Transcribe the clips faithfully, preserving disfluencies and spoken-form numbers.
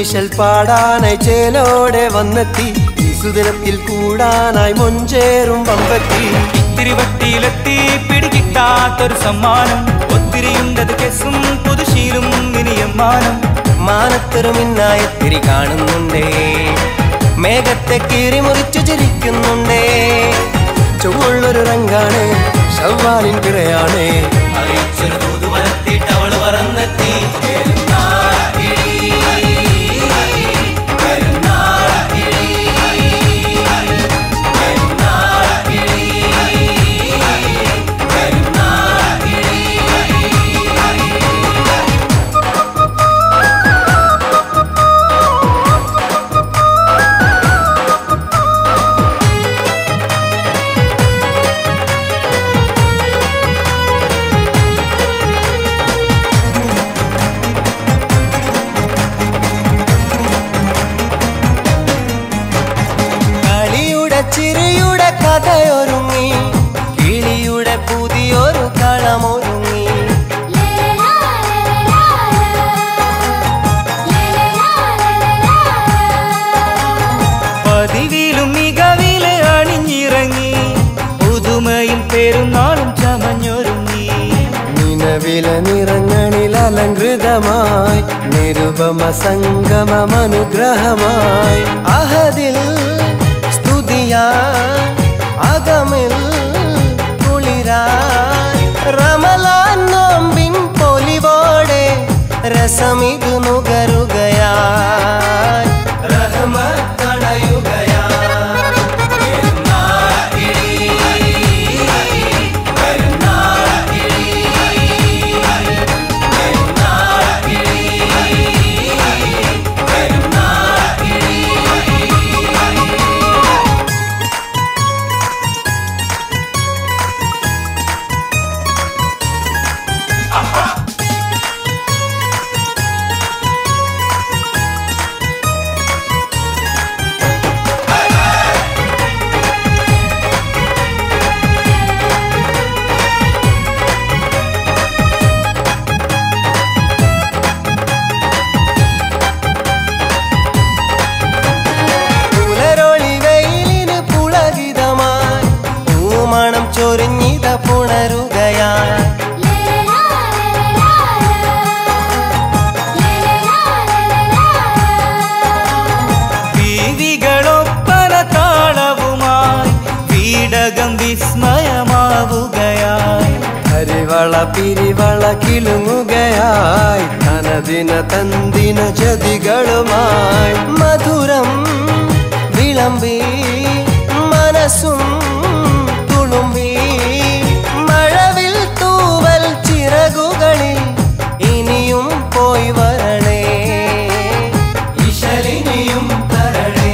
നിശൽ പാടാനായി ചേലോടെ വന്നെത്തി സുദിനത്തിൽ കൂടാനായി മൊഞ്ചേറും വമ്പത്തി തിരുവട്ടിയിലെത്തി പിടികിട്ടാത്തൊരു സമ്മാനം ഒത്തിരിയുണ്ടത് കെസും പുതുശീലും ഇനിയമ്മാനം മാനത്തൊരു മിന്നായത്തിരി കാണുന്നുണ്ടേ മേഘത്തെ കീറി മുറിച്ചു ചിരിക്കുന്നുണ്ടേ ചുവള്ളൊരു രംഗാണ് ശവ്വാലിൻ പിറയാണ് അറിയിച്ചൊരു തൂതു വരത്തിട്ട് അവള് പറന്നെത്തി ചിരിയുടെ കഥയൊരുങ്ങി കിളിയുടെ പുതിയൊരു കളമൊരുങ്ങി പതിവിലും മികവില് അണിഞ്ഞിറങ്ങി പുതുമയും പെരുന്നാളും ചമഞ്ഞൊരുങ്ങി നിലവിലെ നിറങ്ങളിൽ അലങ്കൃതമായി നിരുപമ സംഗമനുഗ്രഹമായി അഹദിൽ അകമിൽ കുളിരായി റമലാൻ നോമ്പിൻ പൊലിവോടെ രസമിതു നുകരുകയായി റഹ്മത്തണയുകയായി ചൊരിഞ്ഞിത പുണരുകയായി വീവികളൊപ്പന താളവുമായി വീടകം വിസ്മയമാവുകയായി ഹരിവള പിരിവള കിളുങ്ങുകയായി തനദിന തന്തിന ചതികളുമായി മധുരം വിളമ്പി മനസ്സും മഴവിൽ തൂവൽ ചിറകുകളിൽ ഇനിയും പോയി വരണേ ഇശലിനിയും തരണേ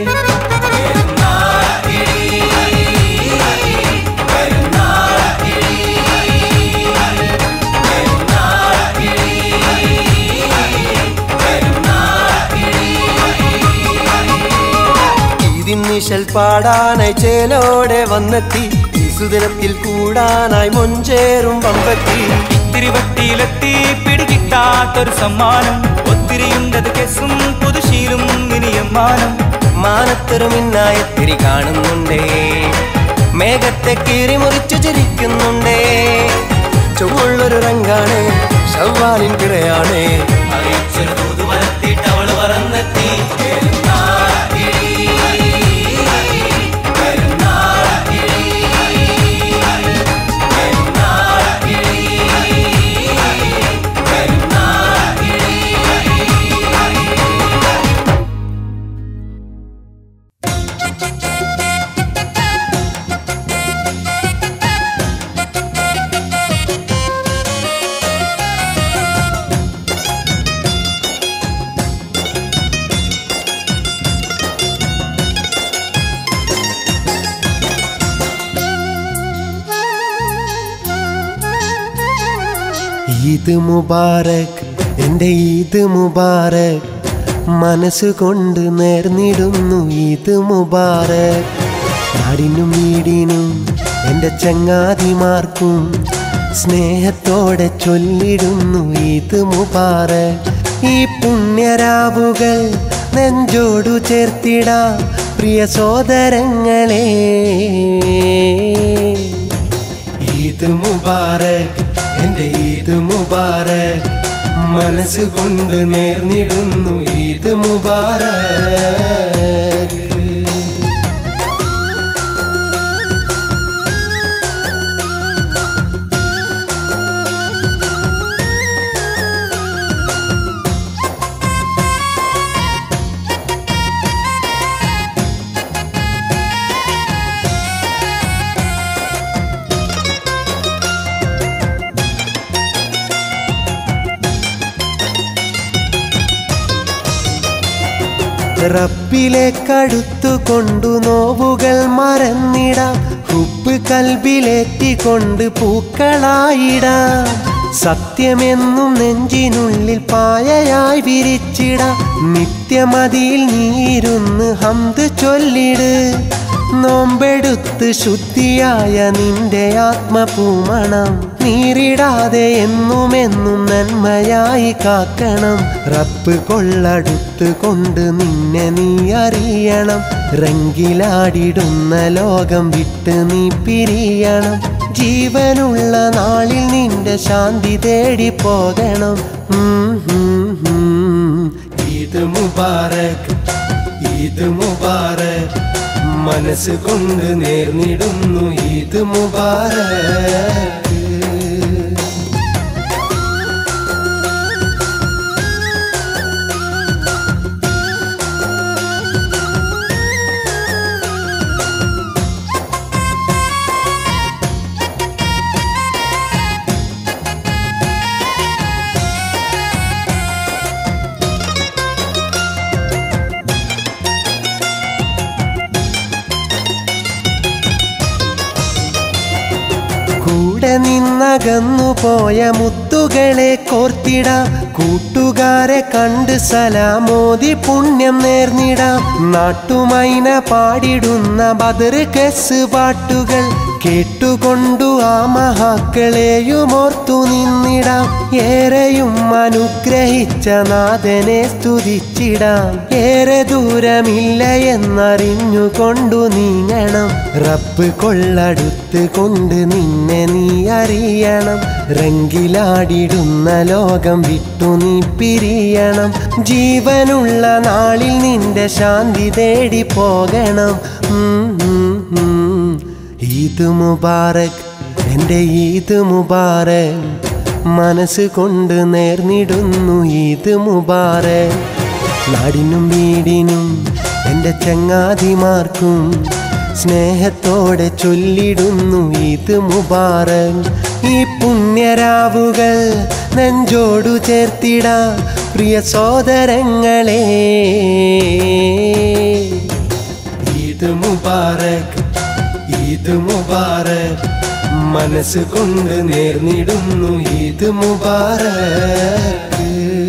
ഇതിൻ നിശൽ പാടാനായി ചേലോടെ വന്നെത്തി സുദിനത്തിൽ കൂടാനായി മൊഞ്ചേറും വമ്പത്തി തിരുവട്ടിയിലെത്തി പിടികിട്ടാത്തൊരു സമ്മാനം ഒത്തിരിയുണ്ടത് കെസും പുതുശീലും ഇനിയമ്മാനം മാനത്തൊരു മിന്നായത്തിരി കാണുന്നുണ്ടേ മേഘത്തെ കീറി മുറിച്ചു ചിരിക്കുന്നുണ്ടേ ചുവള്ളൊരു രംഗാണ് ശവ്വാലിൻ പിറയാണ് അറിയിച്ചൊരു തൂതു വരത്തിട്ട് അവള് പറന്നെത്തി ഈദ് മുബാരക് എൻ്റെ ഈദ് മുബാരക് മനസ്സുകൊണ്ട് നേർന്നിടുന്നു ഈദ് മുബാരക് നാടിനും വീടിനും എൻ്റെ ചങ്ങാതിമാർക്കും സ്നേഹത്തോടെ ചൊല്ലിടുന്നു ഈദ് മുബാരക് ഈ പുണ്യരാവുകൾ നെഞ്ചോടു ചേർത്തിടാം പ്രിയ സോദരങ്ങളെ. ഈദ് മുബാറക് എൻ്റെ ഈദ് മുബാറക് മനസ്സുകൊണ്ട് നേർന്നിടുന്നു ഈദ് മുബാറക്. റബ്ബിലേക്കടുത്തു കൊണ്ടു നോവുകൾ മറന്നിടാം, ഹുബ്ബ് കൽബിലേറ്റിക്കൊണ്ട് പൂക്കളായിടാം. സത്യമെന്നും നെഞ്ചിനുള്ളിൽ പായയായി വിരിച്ചിടാം, നിത്യമതിയിൽ നീരുന്ന് ഹംദ് ചൊല്ലിട്. നോമ്പെടുത്ത് ശുദ്ധിയായ നിന്റെ ആത്മപൂമണം നീരിടാതെ എന്നുമെന്നും നന്മയായി കാക്കണം. റബ്ബ് കൊള്ളടുത്ത് കൊണ്ട് നിന്നെ നീ അറിയണം, റങ്കിലാടിടുന്ന ലോകം വിട്ട് നീ പിരിയണം. ജീവനുള്ള നാളിൽ നിന്റെ ശാന്തി തേടി പോകണം. ഈദ് മുബാറക് ഈദ് മുബാറക് മനസ്സ് കൊണ്ട് നേർന്നിടുന്നു ഈദ് മുബാറക്. കൂടെ നിന്നകന്നു പോയ മുത്തുകളെ കോർത്തിടാം, കൂട്ടുകാരെ കണ്ട് സലാമോദി പുണ്യം നേർന്നിടാം. നാട്ടുമൈന പാടിടുന്ന ബദർ കെസ് പാട്ടുകൾ കേട്ടുകൊണ്ടു ആ മഹാക്കളെയും ഓർത്തു നിന്നിടാം. ഏറെയും അനുഗ്രഹിച്ച നാഥനെ സ്തുതിച്ചിടാം, ഏറെ ദൂരമില്ല എന്നറിഞ്ഞുകൊണ്ടു നീങ്ങണം. റബ്ബ് കൊള്ളടുത്ത് കൊണ്ട് നിന്നെ നീ അറിയണം, റങ്കിലാടിടുന്ന ലോകം വിട്ടു നീ പിരിയണം. ജീവനുള്ള നാളിൽ നിന്റെ ശാന്തി തേടി പോകണം. ഈദ് മുബാറക് എൻ്റെ ഈദ് മുബാറക് മനസ്സ് കൊണ്ട് നേർന്നിടുന്നു ഈദ് മുബാറക്. നാടിനും വീടിനും എൻ്റെ ചങ്ങാതിമാർക്കും സ്നേഹത്തോടെ ചൊല്ലിടുന്നു ഈദ് മുബാറക്. ഈ പുണ്യരാവുകൾ നെഞ്ചോടു ചേർത്തിടാം പ്രിയ സോദരങ്ങളെ. ഈദ് മുബാറക് ഈദ് മുബാറക് മനസ്സ് കൊണ്ട് നേർന്നിടുന്നു ഈദ് മുബാറക്.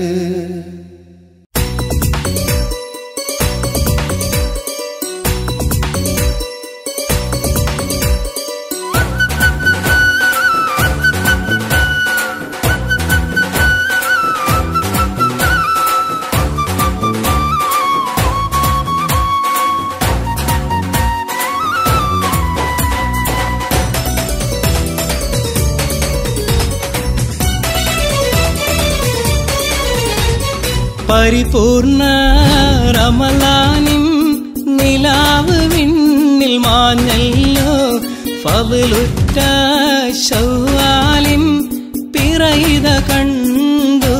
പരിപൂർണ റമളാനിൻ നിലാവ് വിണ്ണിൽ മാഞ്ഞല്ലോ, ഫളലുറ്റ ശവ്വാലിൻ പിറയിത കണ്ടു.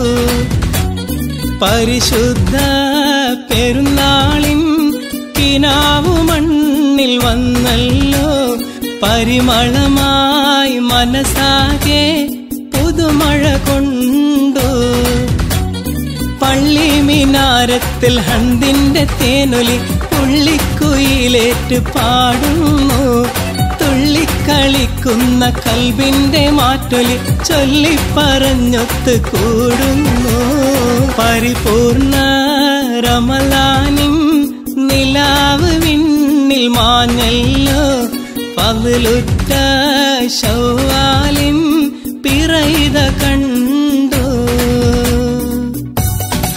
പരിശുദ്ധ പെരുന്നാളിൻ കിനാവു മണ്ണിൽ വന്നല്ലോ, പരിമളമായി മനസാകെ പുതുമഴ കൊണ്ടു. പള്ളി മിനാരത്തിൽ ഹന്തിന്റെ തേനൊലി പുള്ളിക്കുയിലേറ്റ് പാടുന്നു. തുള്ളിക്കളിക്കുന്ന കൽബിന്റെ മാറ്റൊലി ചൊല്ലിപ്പറഞ്ഞൊത്ത് കൂടുന്നു. പരിപൂർണ റമളാനിൻ നിലാവ് വിണ്ണിൽ മാഞ്ഞല്ലോ, ഫളലുറ്റ ശവ്വാലിൻ പിറയിത കണ്ടു.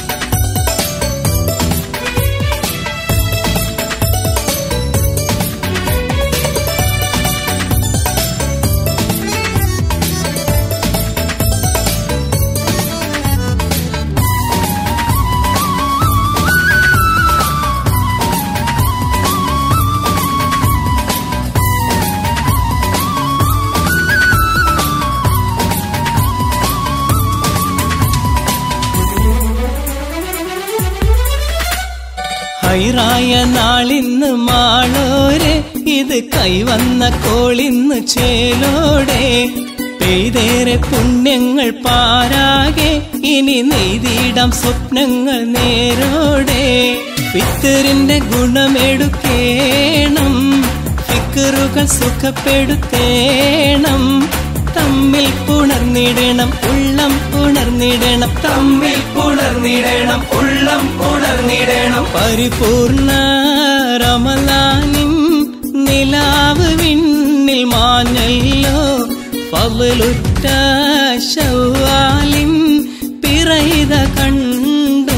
ഹൈറായ നാളിന്ന് മാളോരെ ഇത് കൈവന്ന കോളിന്ന് ചേലോടെ പെയ്തേറെ പുണ്യങ്ങൾ പാരാകെ ഇനി നെയ്തിടാം സ്വപ്നങ്ങൾ നേരോടെ ഫിത്തറിന്റെ ഗുണമെടുക്കേണം ഫിക്കറുകൾ സുഖപ്പെടുത്തേണം തമ്മിൽ പുണർന്നിടണം ഉള്ളം പുണർന്നിടണം തമ്മിൽ പുണർന്നിടണം ഉള്ളം പുണർന്നിടണം പരിപൂർണ റമളാനിൻ നിലാവ് വിണ്ണിൽ മാഞ്ഞല്ലോ ഫളലുറ്റ ശവ്വാലിൻ പിറയിത കണ്ടോ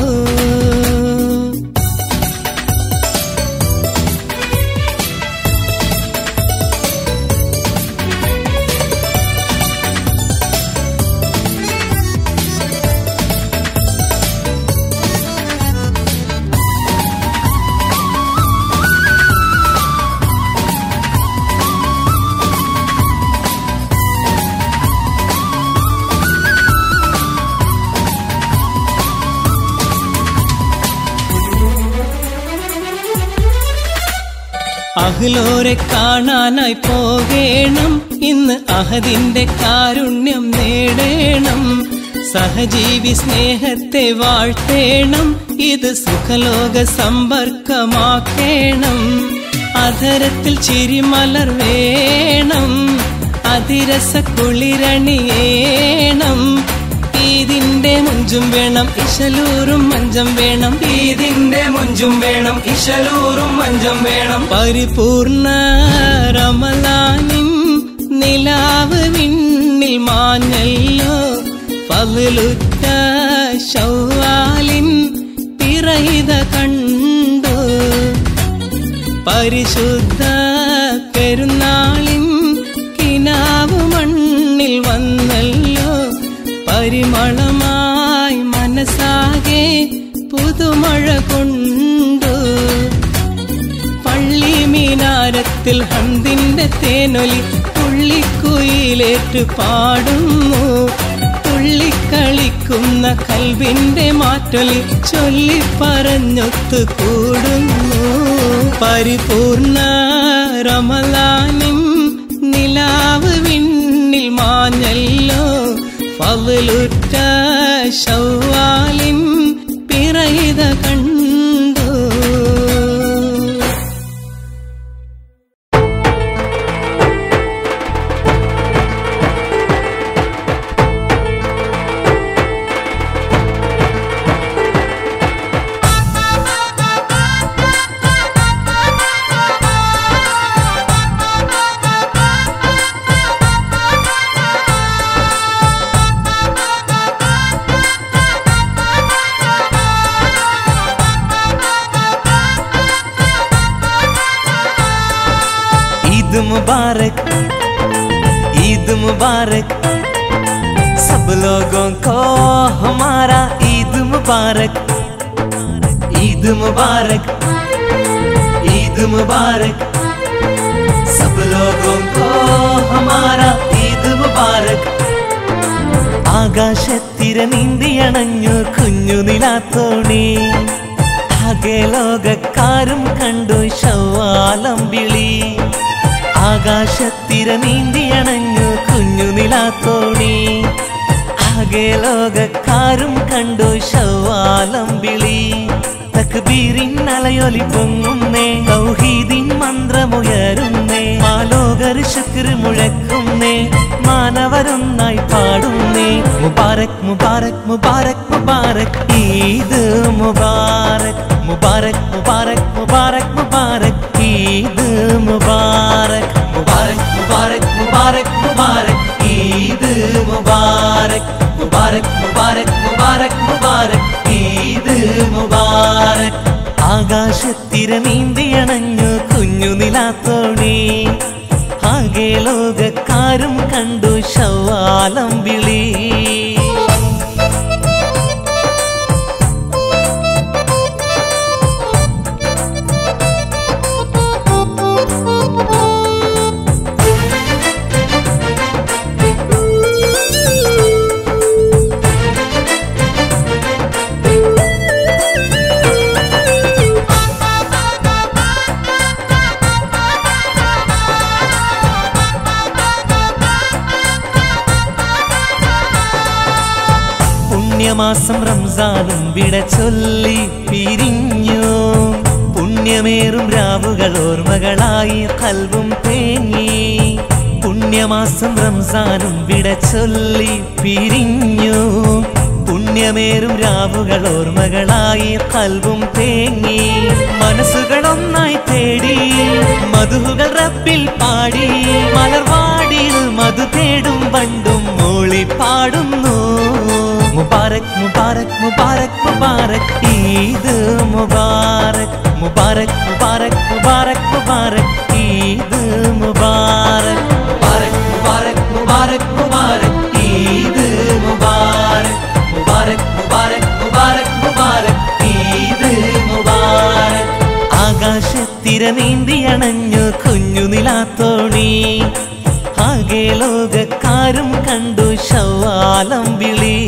അഹ്ലോരെ കാണാനായി പോകേണം ഇന്ന് അഹദിന്റെ കാരുണ്യം നേടേണം സഹജീവി സ്നേഹത്തെ വാഴ്ത്തേണം ഇത് സുഖലോക സമ്പർക്കമാക്കേണം അധരത്തിൽ ചിരിമലർ വേണം അതിരസ കുളിരണിയേണം ഈദിന്റെ മുഞ്ചും വേണം ഇശലൂറും മഞ്ചം വേണം ഈദിന്റെ മുഞ്ചും വേണം ഇശലൂറും മഞ്ചം വേണം പരിപൂർണ റമളാനിൻ നിലാവ് വിണ്ണിൽ മാഞ്ഞല്ലോ ഫളലുറ്റ ശവ്വാലിൻ പിറയിത കണ്ടോ പരിശുദ്ധ പെരുന്നാളിൻ കിനാവ് മണ്ണിൽ വന്നല്ലോ പരിമളമായി മനസ്സാകെ പുതുമഴ കൊണ്ടു പള്ളി മീനാരത്തിൽ ഹംദിന്റെ തേനൊലി തുള്ളിക്കുയിലേറ്റു പാടുന്നു തുള്ളിക്കളിക്കുന്ന കൽബിന്റെ മാറ്റൊലി ചൊല്ലി പറഞ്ഞൊത്തു കൂടുന്നു പരിപൂർണ റമളാനിൻ നിലാവ് വിണ്ണിൽ മാഞ്ഞല്ലോ ഫളലുറ്റ ശവ്വാലിൻ പിറയിത കണ്ടോ मुबारक ईद मुबारक सब लोगों को हमारा ईद मुबारक ईद मुबारक ईद मुबारक सब लोगों को हमारा ईद मुबारक ആകാശത്തിര നീന്തിയണഞ്ഞു കുഞ്ഞു നിലാത്തോണി ആകെ ലോകക്കാരും കണ്ടു ശവ്വാലമ്പിളി ആകാശത്തിര നീന്തിയണഞ്ഞു കുഞ്ഞു നിലാത്തോണി ആകെ ലോകക്കാരും കണ്ടു ശവ്വാലമ്പിളി തക്ബീറിൻ അലയൊലി പൊങ്ങുന്നേ തൗഹീദിൻ മന്ത്രമുയരുന്നേ ആലോകർ ശുക്ർ മുഴക്കുന്നേ മാനവരൊന്നായി പാടുന്നേ മുബാരക് മുബാരക് മുബാരക് മുബാരക് ഈദ് മുബാരക് മുബാരക് മുബാരക് മുബാരക് മുബാരക് ഈദ് മുബാരക് മുബാരക് മുബാരക് മുബാരക് മുബാരക് ഈദ് മുബാരക് മുബാരക് മുബാരക് മുബാരക് മുബാരക് ഈദ് മുബാരക് ആകാശത്തിര നീന്തിയണഞ്ഞു കുഞ്ഞു നിലാത്തോണി ആകെ ലോകക്കാരും കണ്ടു ശവ്വാലമ്പിളി പുണ്യമാസം റംസാനും വിട ചൊല്ലി പിരിഞ്ഞു പുണ്യമേറും രാവുകൾ ഓർമ്മകളായി കൽബും തേങ്ങി പുണ്യമാസം റംസാനും വിട ചൊല്ലി പിരിഞ്ഞു പുണ്യമേറും രാവുകൾ ഓർമ്മകളായി കൽബും തേങ്ങി മനസ്സുകളൊന്നായി തേടി മധുഹുകൾ റബ്ബിൽ പാടി മലർവാടിയിൽ മധു തേടും വണ്ടും മൂളി പാടുന്നു മുബാരക് മുബാരക് മുബാരക് മുബാരക് ഈദ് മുബാരക് മുബാരക് മുബാരക് മുബാരക് മുബാരക് ഈദ് മുബാരക് മുബാരക് മുബാരക് മുബാരക് മുബാരക് ഈദ് മുബാരക് മുബാരക് മുബാരക് മുബാരക് മുബാരക് ഈദ് മുബാരക് ആകാശത്തിര നീന്തിയണഞ്ഞു കുഞ്ഞു നിലാത്തോണി ആകെ ലോകക്കാരും കണ്ടു ശവ്വാലം വിളി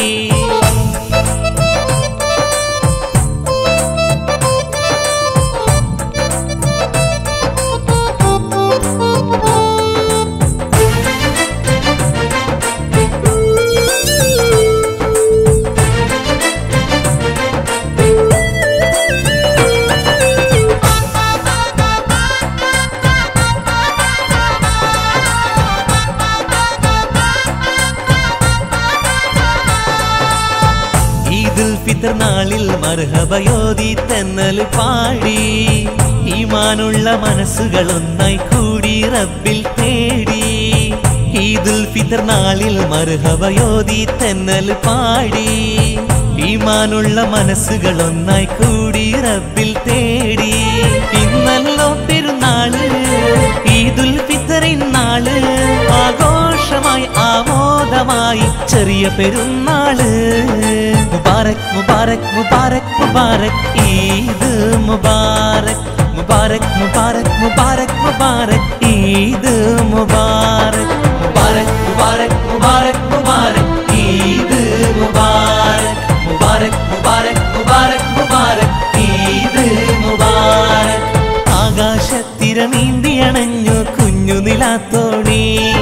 നാളിൽ മർഹബയോതി തെന്നൽ പാടി ഈമാനുള്ള മനസ്സുകൾ ഒന്നായി കൂടി റബ്ബിൽ തേടി ഈദുൽ ഫിത്ർ നാളിൽ മർഹബയോതി തെന്നൽ പാടി ഈമാനുള്ള മനസ്സുകൾ ഒന്നായി കൂടി റബ്ബിൽ തേടി ഇന്നല്ലോ പെരുന്നാള് ഈദുൽ ഫിത്റിൻ നാള് ആഘോഷമായി ആമോദമായി ചെറിയ പെരുന്നാള് മുബാരക് മുബാരക് മുബാരക് മുബാരക് ഈദ് മുബാരക് മുബാരക് മുബാരക് മുബാരക് മുബാരക് ഈദ് മുബാരക് മുബാരക് മുബാരക് മുബാരക് മുബാരക് ഈദ് മുബാരക് മുബാരക് മുബാരക് മുബാരക് മുബാരക് ഈദ് മുബാരക് ആകാശത്തിര നീന്തിയണഞ്ഞു കുഞ്ഞു നിലാത്തോണി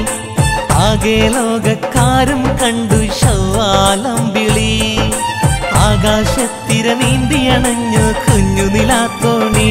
ആകെ ലോകക്കാരും കണ്ടു ശവ്വാലം വിളി ആകാശത്തിര നീന്തിയണഞ്ഞു കുഞ്ഞു നിലാത്തോണി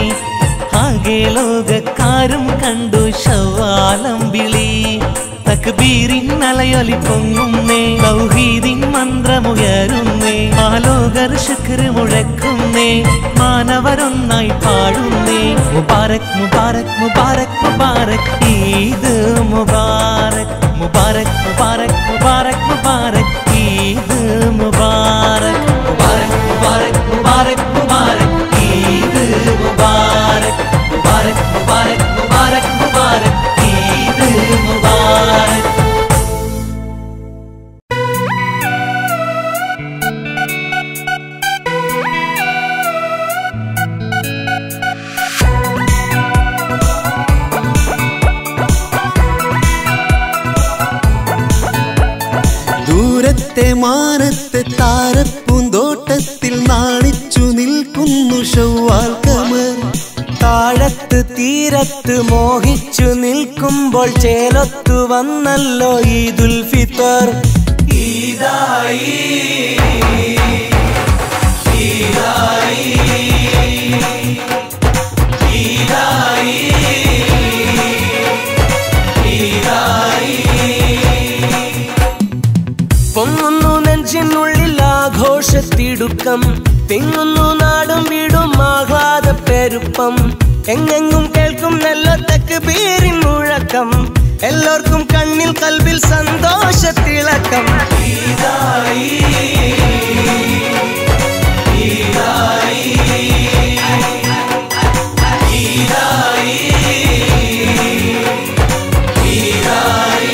ആകെ ലോകക്കാരും കണ്ടു ശവ്വാലം വിളി തക്ബീറിൻ അലയൊലി പൊങ്ങുന്നേ തൗഹീദിൻ മന്ത്രമുയരുന്നേ ആലോകർ ശുക്ർ മുഴക്കുന്നേ മാനവരൊന്നായി പാടുന്നേ മുബാരക് മുബാരക് മുബാരക് മുബാരക് ഈദ് മുബാരക് മുബാരക് മുബാരക് മുബാരക് മുബാരക് ഈദ് മുബാരക് മുബാരക് മുബാരക് മുബാരക് മുബാരക് ഈദ് മുബാരക് മുബാരക് മുബാരക് മുബാരക് മുബാരക് ഈദ് മുബാരക് ദൂരത്തെ മാനത്തെ താരപ്പൂന്തോട്ടത്തിൽ നാണിച്ചു നിൽക്കുന്നു ശവ്വാൽ ഖമർ താഴത്ത് തീരത്ത് മോഹിച്ചു നിൽക്കുമ്പോൾ ചേലൊത്തു വന്നല്ലോ ഈദുൽ ഫിത്തർ ഈദായി ഈദായി ഈദായി ഈദായി പൊങ്ങുന്നു നെഞ്ചിനുള്ളിൽ ആഘോഷത്തിടുക്കം തിങ്ങുന്നു നാടും വീടും ആഹ്ലാദ പെരുപ്പം എങ്ങെങ്ങും കേൾക്കും നല്ല തക്ബീറിൻ മുഴക്കം എല്ലാവർക്കും കണ്ണിൽ കൽബിൽ സന്തോഷത്തിളക്കം ഈദായി ഈദായി ഈദായി ഈദായി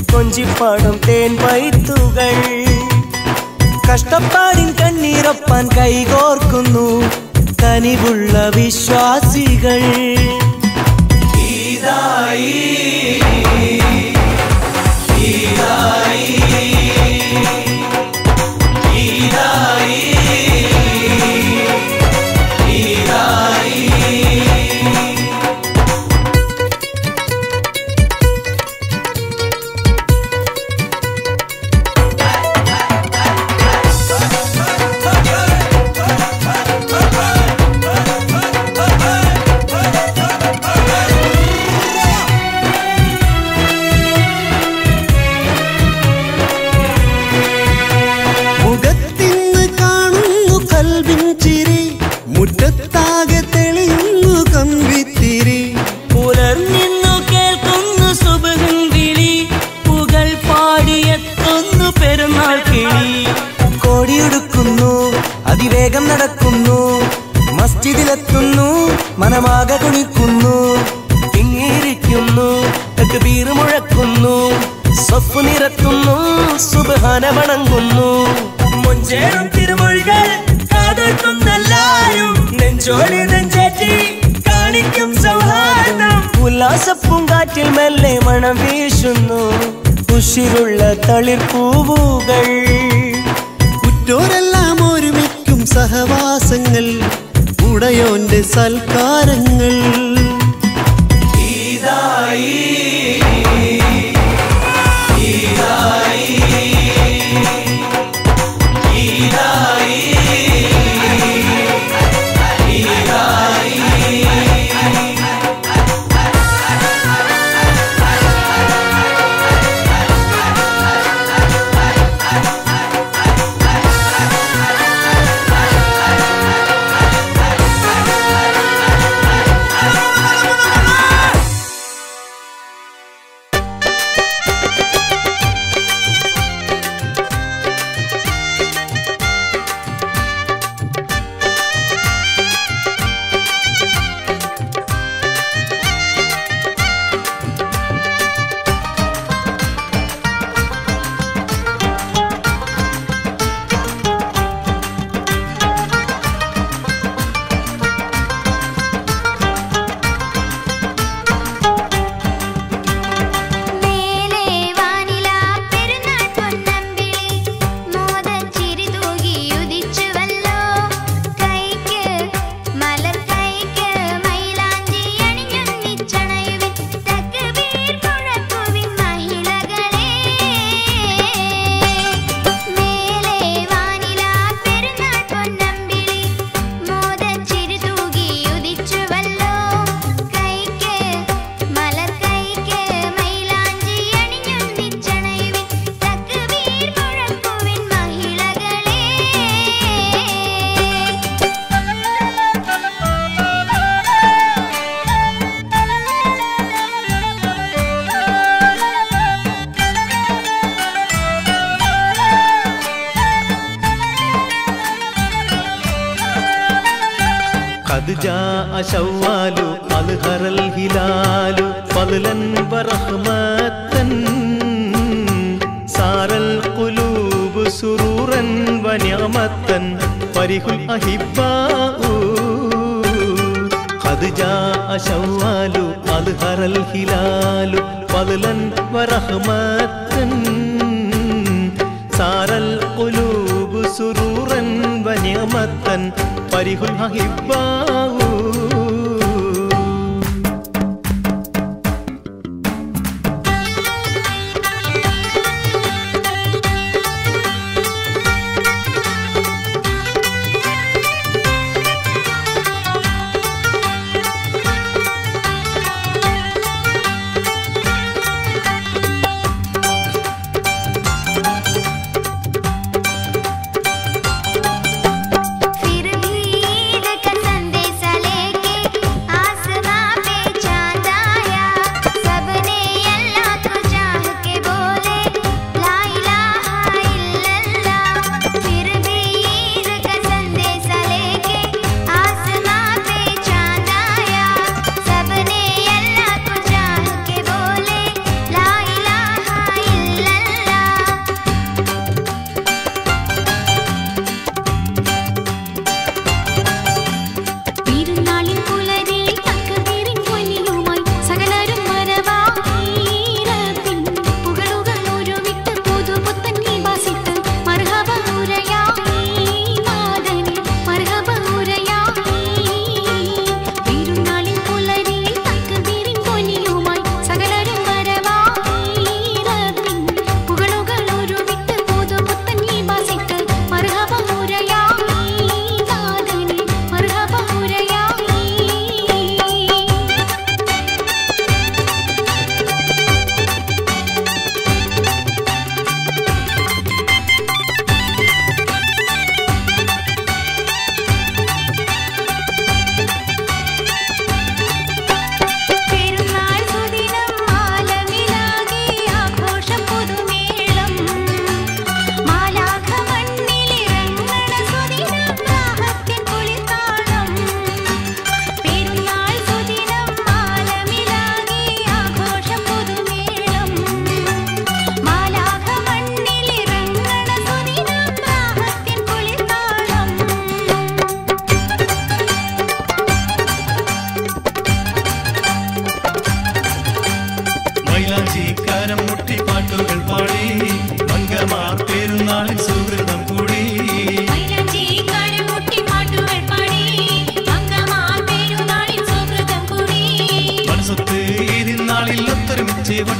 കൊഞ്ചിപ്പാടും തേൻ പൈത്തുകൾ കഷ്ടപ്പാടിൻ കണ്ണീരൊപ്പാൻ കൈകോർക്കുന്നു കനിവുള്ള വിശ്വാസികൾ ഈദായി ഈദായി ഈദായി ഈദായി മുഖത്തിന്ന് കാണുന്നു കൽബിൻ ചിരി മുറ്റത്താകെ തെളിയുന്നു കമ്പിത്തിരി പുലർന്നിന്നു കേൾക്കുന്നു സുബ്ഹിൻ വിളി പുകൾ പാടിയെത്തുന്നു പെരുന്നാൾ കിളി കോടിയെടുക്കുന്നു അതിവേഗം നടക്കുന്നു മസ്ജിദിലെത്തുന്നു മനമാകെ കുണിക്കുന്നു തിങ്ങിയിരിക്കുന്നു തക്ബീർ മുഴക്കുന്നു സ്വഫ് നിരത്തുന്നു സുബ്ഹാന വണങ്ങുന്നു മുഞ്ചേറും തിരുമൊഴികൾ കാതോർക്കുന്നല്ലാരും നെഞ്ചോട് നെഞ്ചേറ്റി കാണിക്കും സൗഹാർദ്ദം ഉല്ലാസപ്പൂങ്കാറ്റിൽ മെല്ലെ മണം വീശുന്നു ഉഷിരുള്ള തളിർപ്പൂവുകൾ ഉറ്റോരെല്ലാം ഒരുമിക്കും സഹവാസങ്ങൾ ഉടയോന്റെ സൽക്കാരങ്ങൾ ഈദായി ഈദായി ഈദായി ഈദായി قد جاء شوال أظهر الهلال فضلا ورحمة سار القلوب سرورا ونعمة فرح الأحباء قد جاء شوال أظهر الهلال فضلا ورحمة سار القلوب سرورا ونعمة فرح الأحباء फिर भी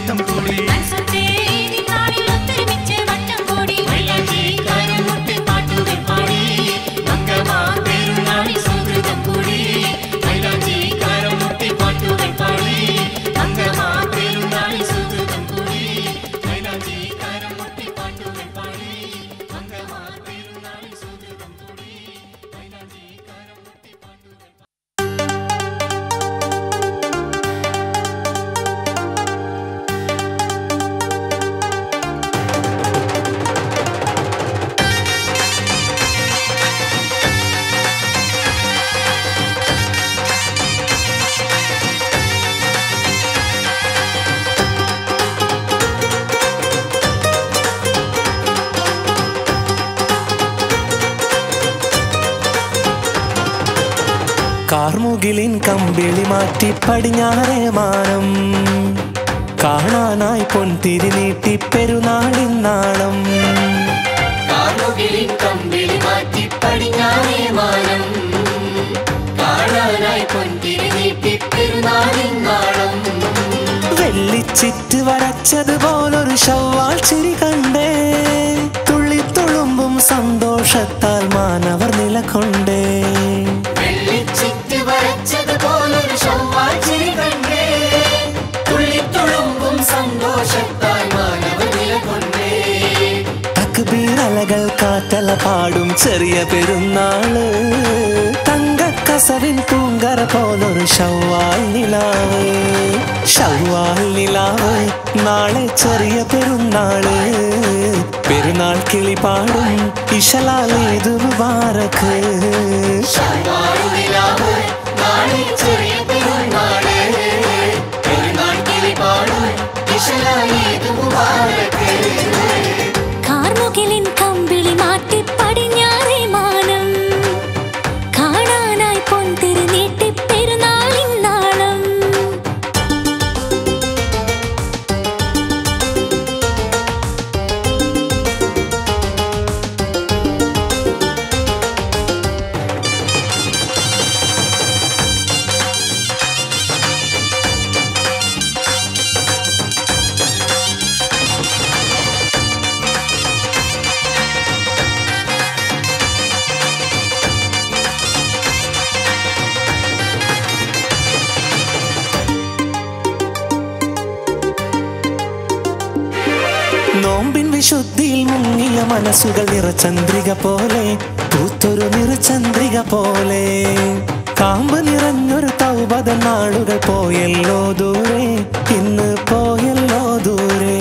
വട്ടം കൂടി കാർമുകിലിൻ കമ്പിളി മാറ്റി പടിഞ്ഞാറേ മാനം കാണാനായി പൊൻതിരി നീട്ടി പെരുന്നാളിൻ നാളം കാർമുകിലിൻ കമ്പിളി മാറ്റി പടിഞ്ഞാറേ മാനം കാണാനായി പൊൻതിരി നീട്ടി പെരുന്നാളിൻ നാളം വെള്ളിച്ചിറ്റ് വരച്ചതുപോലൊരു ശവ്വാൽ ചിരി കണ്ടേ തുള്ളിത്തുളുമ്പും സന്തോഷത്താൽ മാനവർ നിലകൊണ്ടേ വരച്ചതുപോലൊരു ശവ്വാൽ ചിരി കണ്ടേ തുള്ളിത്തുളുമ്പും സന്തോഷത്താൽ മാനവർ നിലകൊണ്ടേ തക്ബീറലകൾ കാറ്റല പാടും ചെറിയ പെരുന്നാള് തങ്കക്കസവിൻ പൂങ്കര പോലൊരു ശവ്വാൽ നിലാവ് ശവ്വാൽ നിലാവ് നാളെ ചെറിയ പെരുന്നാള് പെരുന്നാൾ കിളി പാടും ഇശലാലേതു മുബാറക്ക് ശവ്വാൽ നിലാവ് നാളെ ചെറിയ പെരുന്നാള് പെരുന്നാൾ കിളി പാടും ഇശലാലേതു മുബാറക്ക് കാർമുകിലിൻ കമ്പിളി മാറ്റി പടിഞ്ഞാറേ മാനം കാണാനായി പൊൻതിരി നീട്ടി പെരുന്നാളിൻ നാളം നോമ്പിൻ വിശുദ്ധിയിൽ മുങ്ങിയ മനസ്സുകൾ നിറചന്ദ്രിക പോലെ പൂത്തൊരു നിറചന്ദ്രിക പോലെ കാമ്പ് നിറഞ്ഞൊരു തൗബത നാളുകൾ പോയല്ലോ ദൂരെ ഇന്ന് പോയല്ലോ ദൂരെ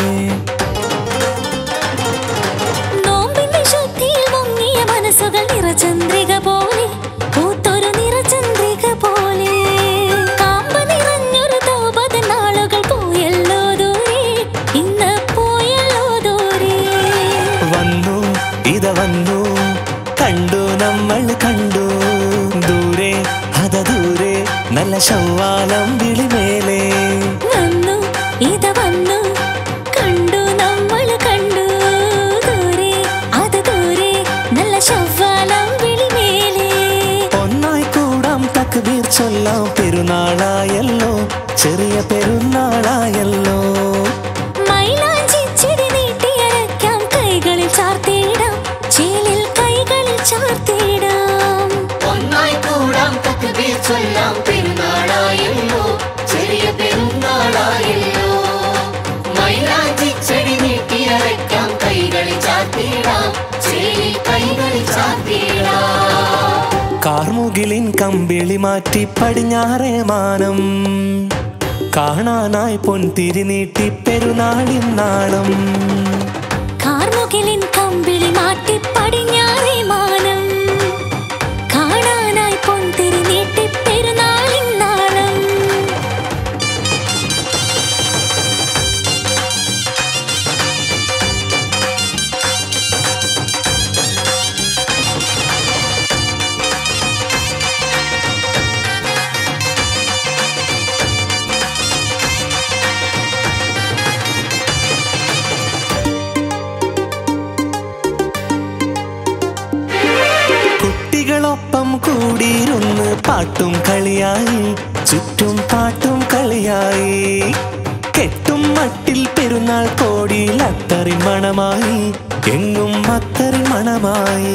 നോമ്പിൻ വിശുദ്ധിയിൽ മുങ്ങിയ മനസ്സുകൾ നിറചന്ദ്രിക പോലെ പൂത്തൊരു നിറചന്ദ്രിക പോലെ കാമ്പ് നിറഞ്ഞൊരു തൗബത നാളുകൾ പോയല്ലോ ദൂരെ ഇന്ന് പോയല്ലോ ദൂരെ വന്നു ഇത വന്നു കണ്ടു നമ്മൾ കണ്ടു ദൂരെ അത ദൂരെ നല്ല ശവ്വാലം വിളിമേലെ വന്നു ഇത വന്നു കണ്ടു നമ്മൾ കണ്ടു ദൂരെ അത് ദൂരെ നല്ല ശവ്വാലം വിളിമേലെ ഒന്നായി കൂടാം തക്ബീർ ചൊല്ലാം പെരുന്നാളായല്ലോ ചെറിയ പെരുന്നാളായല്ലോ മൈലാഞ്ചി ചിരി നീട്ടിയരയ്ക്കാം കൈകളിൽ ചാർത്തിയിടാം ചേലിൽ കൈകളിൽ ചാർത്തിയിടാം ഒന്നായി കൂടാം തക്ബീർ ചൊല്ലാം പെരുന്നാളായല്ലോ ചെറിയ പെരുന്നാളായല്ലോ മൈലാഞ്ചി ചെടി നീട്ടിയരയ്ക്കാം കൈകളിൽ ചാർത്തിയിടാം ചേലിൽ കൈകളിൽ ചാർത്തിയിടാം കാർമുകിലിൻ കമ്പിളി മാറ്റി പടിഞ്ഞാറേ മാനം കാണാനായി പൊൻതിരി നീട്ടി പെരുന്നാളിൻ നാളം കാർമുകിലിൻ കമ്പിളി മാറ്റി പടിഞ്ഞാറേ മാനം കാണാനായി പൊൻതിരി നീട്ടി പെരുന്നാളിൻ നാളം കുട്ടികളൊപ്പം കൂടിയിരുന്ന് പാട്ടും കളിയായി ചുറ്റും പാട്ടും കളിയായി കെട്ടും പെരുന്നാൾ കോടിയിൽ അത്തറിൻ മണമായി എങ്ങും അത്തറിൻ മണമായി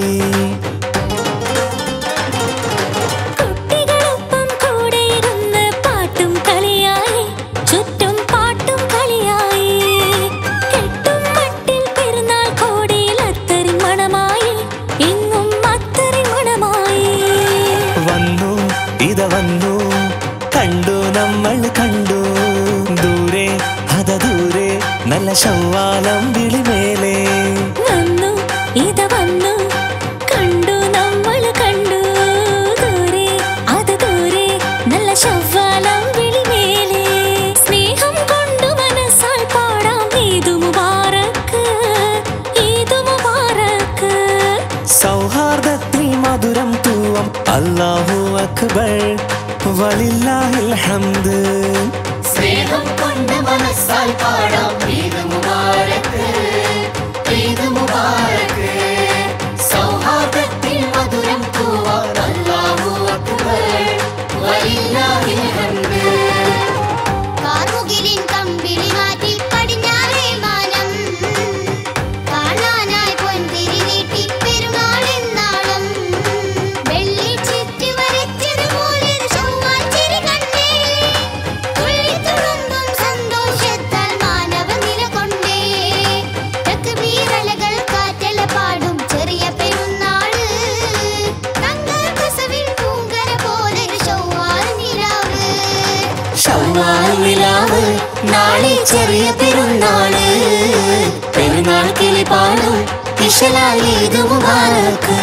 കുട്ടികളൊപ്പം കൂടെയിരുന്ന് പാട്ടും കളിയായി ചുറ്റും പാട്ടും കളിയായി കെട്ടും മട്ടിൽ പെരുന്നാൾ കോടിയിൽ അത്തറിൻ മണമായി എങ്ങും അത്തറിൻ മണമായി വന്നു ഇത വന്നു കണ്ടു നമ്മൾ കണ്ടു ദൂരെ അത ദൂരെ നല്ല ശവ്വാലം വിളിമേലെ വന്നു ഇത വന്നു കണ്ടു നമ്മൾ കണ്ടു ദൂരെ അത് ദൂരെ നല്ല ശവ്വാലം വിളിമേലെ സ്നേഹം കൊണ്ടു മനസ്സാൽ പാടാം ഈദ് മുബാറക്ക് ഈദ് മുബാറക്ക് സൗഹാർദ്ദത്തിൽ മധുരം തൂവം അല്ലാഹു അക്ബർ വലില്ലാഹിൽ ഹംദ് സ്നേഹം കൊണ്ട് മനസ്സാൽ പാടാം ഈദ് മുബാറക്ക് ഈദ് മുബാറക്ക് സൗഹാർദ്ദത്തിൽ മധുരം തൂവാം അല്ലാഹു അക്ബർ വലില്ലാഹിൽ ഹംദ് കാർമുകിലിൻ കമ്പിളി മാറ്റി പടിഞ്ഞാറേ മാനം കാണാനായി പൊൻതിരി നീട്ടി പെരുന്നാളെന്നാളം വെള്ളി ചുറ്റി വരച്ചത് പോലൊരു ശവ്വാൽ ചിരി കണ്ടേ തുള്ളിത്തുളുമ്പും സന്തോഷത്താൽ മാനവ നിലകൊണ്ടേ തക്ബീറലകൾ കാറ്റല പാടും ചെറിയ പെരുന്നാള് തങ്ങൾ കസവിൽ പൂങ്കര പോലൊരു ശവ്വാൽ നിലാവ് ശവ്വാൽ നിലാവ് നാളെ ചെറിയ പെരുന്നാള് പെരുന്നാൾ കിളി പാടും ഇശലാൽ ഈദ് മുബാറക്ക്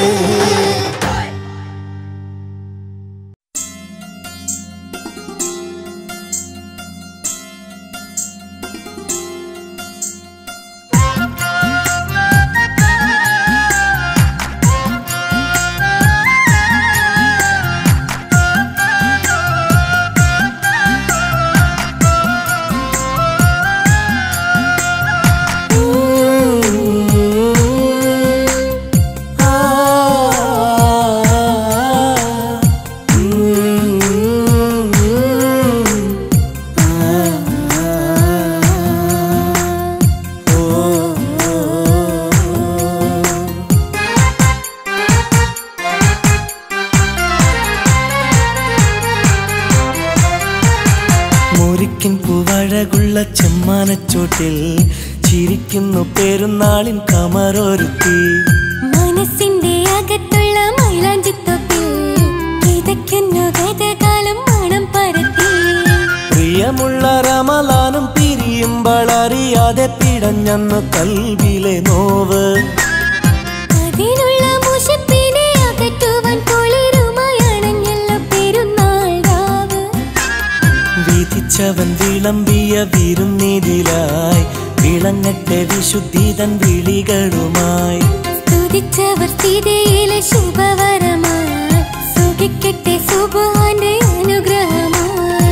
മുരിക്കിൻ പൂവഴകുള്ള ചെമ്മാനച്ചോട്ടിൽ ചിരിക്കുന്നു പെരുന്നാളിൻ കമറൊരുത്തി മനസ്സിന്റെ അകത്തുള്ള മൈലാഞ്ചിത്തൊപ്പിൽ കിതയ്ക്കുന്നു ഗതകാലം മണം പരത്തി പ്രിയമുള്ള റമളാനും പിരിയുമ്പോൾ അറിയാതെ പിടഞ്ഞെന്ന് കൽവിലെ നോവ് അതിനുള്ള മുഷിപ്പിനെ അകറ്റുവാൻ കുളിരുമയണഞ്ഞല്ല പെരുന്നാൾ രാവ് വിധിച്ചവൻ വിളമ്പിയ വിരുന്നിതിലായി വിളങ്ങട്ടെ വിശുദ്ധിതൻ വിളികളുമായി സ്തുതിച്ചവർ സ്ഥിതിയിലെ ശുഭവരമായി സുഖിക്കട്ടെ സുബ്ഹാന്റെ അനുഗ്രഹമായി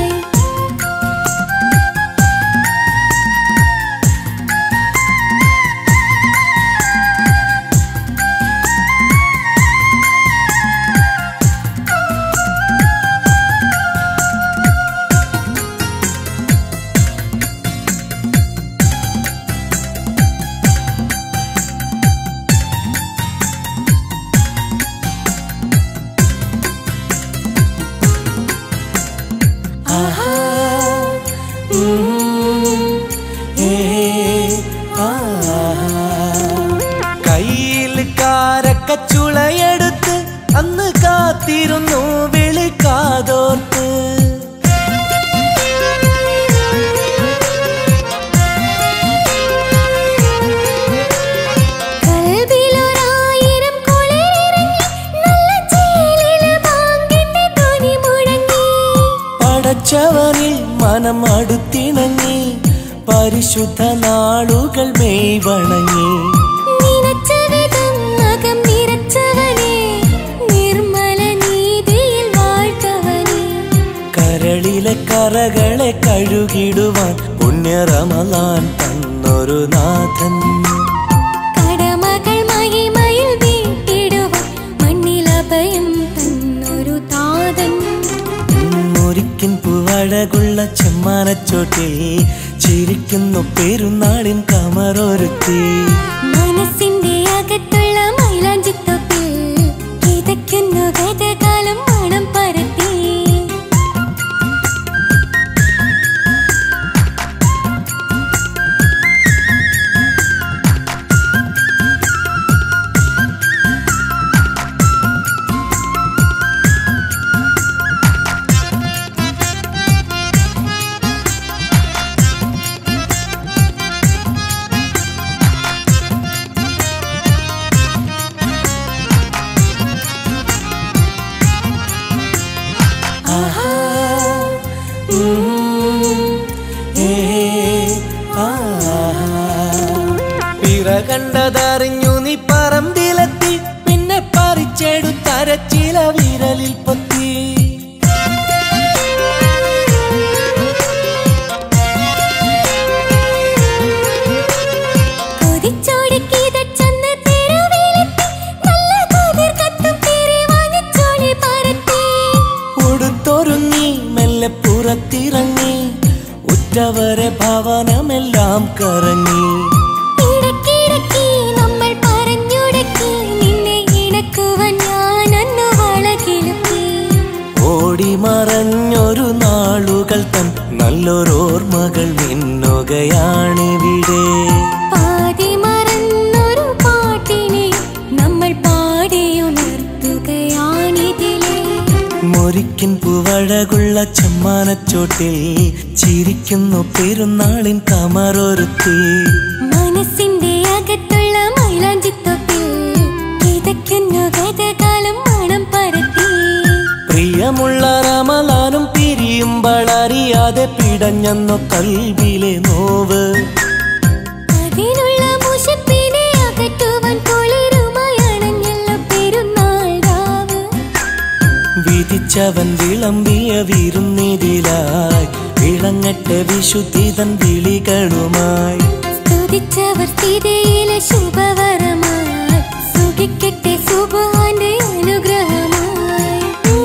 കയ്യിൽ കാരക്കച്ചുളയെടുത്ത് അന്ന് കാത്തിരുന്നു വിളിക്കാതോർത്ത് കൽബിലൊരായിരം കുളിരിറങ്ങി നല്ല ചേലിലെ ബാങ്കിന്റെ ധ്വനി മുഴങ്ങി പടച്ചവനിൽ മനം അടുത്തിണങ്ങി പരിശുദ്ധ നാളുകൾ മെയ് വണങ്ങി നിനച്ച വിധം അകം നിറച്ചവനെ നിർമ്മല നീതിയിൽ വാഴ്ത്തവനെ കരളിലെ കറകളെ കഴുകിടുവാൻ പുണ്യ റമളാൻ തന്നൊരു നാഥൻ കടമകൾ മഹിമയിൽ വീട്ടിടുവാൻ മണ്ണിലഭയം തന്നൊരു താതൻ മുരിക്കിൻ പൂവഴകുള്ള ചെമ്മാനച്ചോട്ടിൽ ചിരിക്കുന്നു പെരുന്നാളിൻ കമറൊരുത്തി. മനസ്സിന്റെ അകത്തുള്ള മൈലാഞ്ചിത്തൊപ്പിൽ കിതയ്ക്കുന്നു ഗതകാലം മണം പരത്തി. പിറ കണ്ടതറിഞ്ഞു നീ പറമ്പിലെത്തി, പിന്നെ പറിച്ചെടുത്തരച്ചില വിരലിൽ പൊത്തി. ഉടുത്തൊരുങ്ങി മെല്ലെ പുറത്തിറങ്ങി, ഉറ്റവരെ ഭവനമെല്ലാം കറങ്ങി. നമ്മൾ പറഞ്ഞുടക്കി നിന്നെ ഇണക്കുവാൻ ഞാനന്നു വളകിലുക്കി. ഓടി മറഞ്ഞൊരു നാളുകൾ തൻ നല്ലൊരോർമ്മകൾ മിന്നുകയാണിവിടെ. പാതി മറന്നൊരു പാട്ടിനെ നമ്മൾ പാടിയുണർത്തുകയാണിതിലെ. മുരിക്കിൻ പൂവഴകുള്ള ചമ്മാനച്ചോട്ടിൽ ചിരിക്കുന്നു പെരുന്നാളിൻ കമറൊരുത്തി. മനസ്സിന്റെ അകത്തുള്ള മൈലാഞ്ചിത്തൊപ്പിൽ കിതയ്ക്കുന്നു ഗതകാലം മണം പരത്തി. പ്രിയമുള്ള റമളാനും പിരിയുമ്പോൾ അറിയാതെ പിടഞ്ഞെന്നു കൽബിലെ നോവ്. അതിനുള്ള മുഷിപ്പിനെ അകറ്റുവാൻ കുളിരുമായി അണഞ്ഞുള്ള പെരുന്നാൾ രാവ്. വിധിച്ചവൻ വിളമ്പിയ വിരുന്നിതിലായി വിളങ്ങട്ടെ വിശുദ്ധിതൻ വിളികളുമായി. സ്തുതിച്ചവർ സ്ഥിതിയിലെ ശുഭവരമായി സുഖിക്കട്ടെ സുബ്ഹാന്റെ അനുഗ്രഹമായി.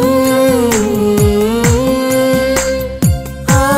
ആ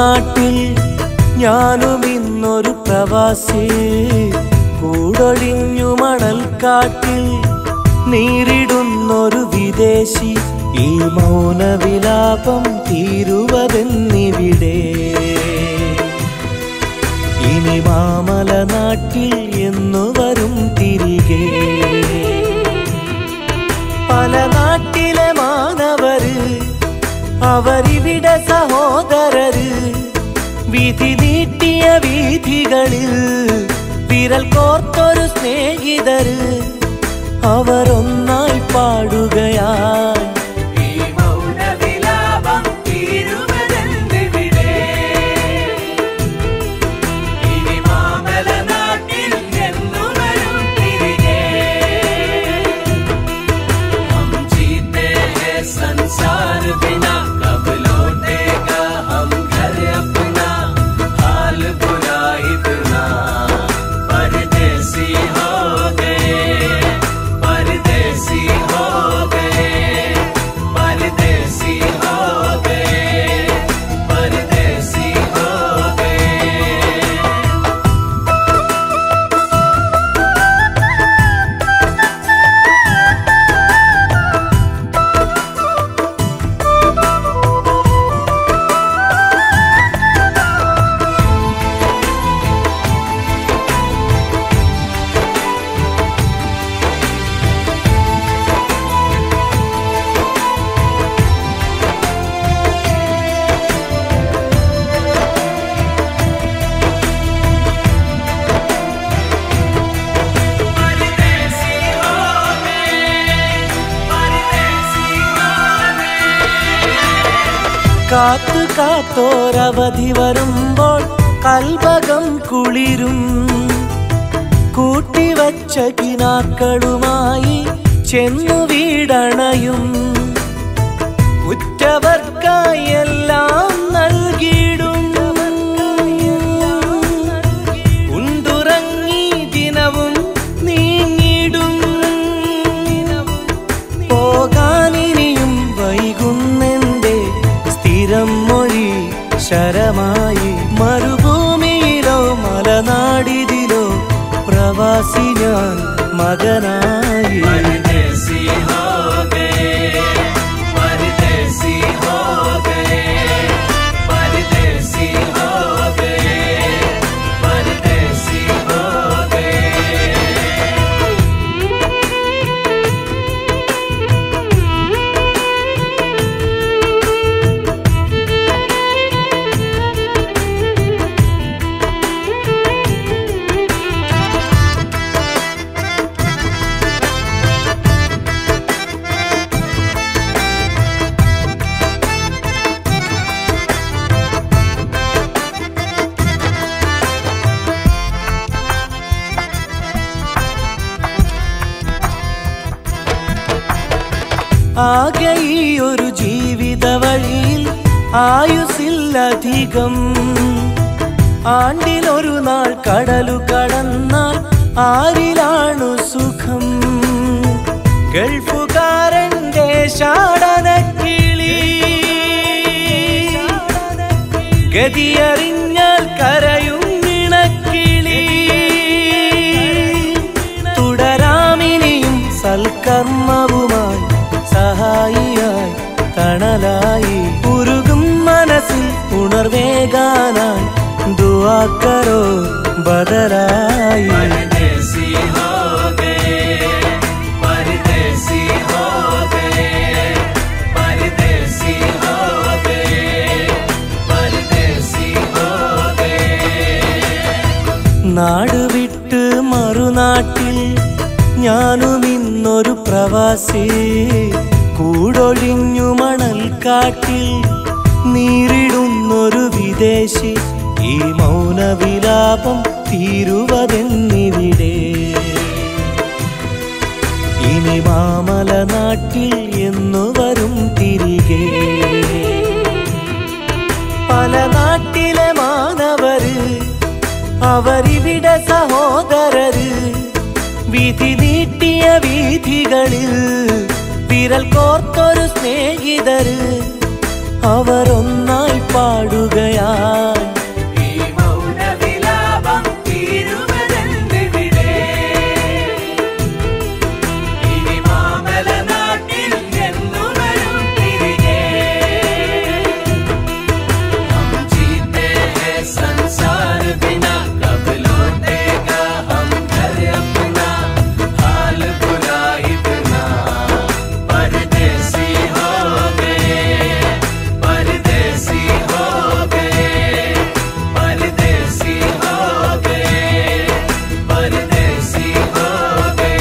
മറുനാട്ടിൽ ഞാനും ഇന്നൊരു പ്രവാസി. കൂടൊഴിഞ്ഞു മണൽക്കാട്ടിൽ നീരിടുന്നൊരു വിദേശി. ഈ മൗനവിലാപം തീരുവതെന്നിവിടെ. ഇനി മാമല നാട്ടിൽ എന്നു വരും തിരികെ. പല നാട്ടിലെ മാനവര് അവരിവിടെ സഹോദരര്. വിധി നീട്ടിയ വീഥികളിൽ വിരൽ കോർത്തൊരു സ്നേഹിതര്. അവരൊന്നായി പാടുകയായി കാത്തു കാത്തോരവധി വരുമ്പോൾ കൽബകം കുളിരും. കൂട്ടിവച്ച കിനാക്കളുമായി ചെന്നു വീടണയും. ഉറ്റവർക്കായി എല്ലാം നൽകിയിടും. ഉണ്ടുറങ്ങി ദിനവും നീങ്ങിടും. പോകാനിനിയും വൈകുന്നെന്തേ സ്ഥിരം മൊഴി ശരമായി. മരുഭൂമിയിലോ മലനാടിതിലോ പ്രവാസി ഞാൻ മകനായി. ആകെ ഈ ഒരു ജീവിത വഴിയിൽ ആയുസില്ലധികം. ആണ്ടിലൊരു നാൾ കടലു കടന്നാൽ ആരിലാണു സുഖം. ഗൾഫുകാരന്റെ ഷാടനക്കിളി ഗതിയറിഞ്ഞാൽ കരയും ഇണക്കിളി. തുടരാമിനിയും സൽക്കർമ്മവുമായി സഹായിയായി തണലായി. ഉരുകും മനസ്സിൽ ഉണർവേകാനായി ദുആ കരോ ബദലായി. നാട് വിട്ട് മറുനാട്ടിൽ ഞാനും ഇന്നൊരു പ്രവാസി. കൂടൊഴിഞ്ഞു മണൽക്കാട്ടിൽ നീരിടുന്നൊരു വിദേശി. ഈ മൗനവിലാപം തീരുവതെന്നിവിടെ. ഇനി മാമല നാട്ടിൽ എന്നു വരും തിരികെ. പല നാട്ടിലെ മാനവര് അവരിവിടെ സഹോദരര്. വിധി നീട്ടിയ വീഥികളിൽ വിരൽ കോർത്തൊരു സ്നേഹിതര്. അവരൊന്നായി പാടുകയായി. ഈ മൗനവിലാപം തീരുവതെന്തിവിടെ? ഇനി മാമല നാട്ടിൽ എന്നുവരും തിരികെ. हम जीते हैं संसार बिना, कब लौटेगा हम घर अपना? हाल बुरा इतना, परदेसी हो गए, परदेसी हो गए, परदेसी हो गए, परदेसी हो गए.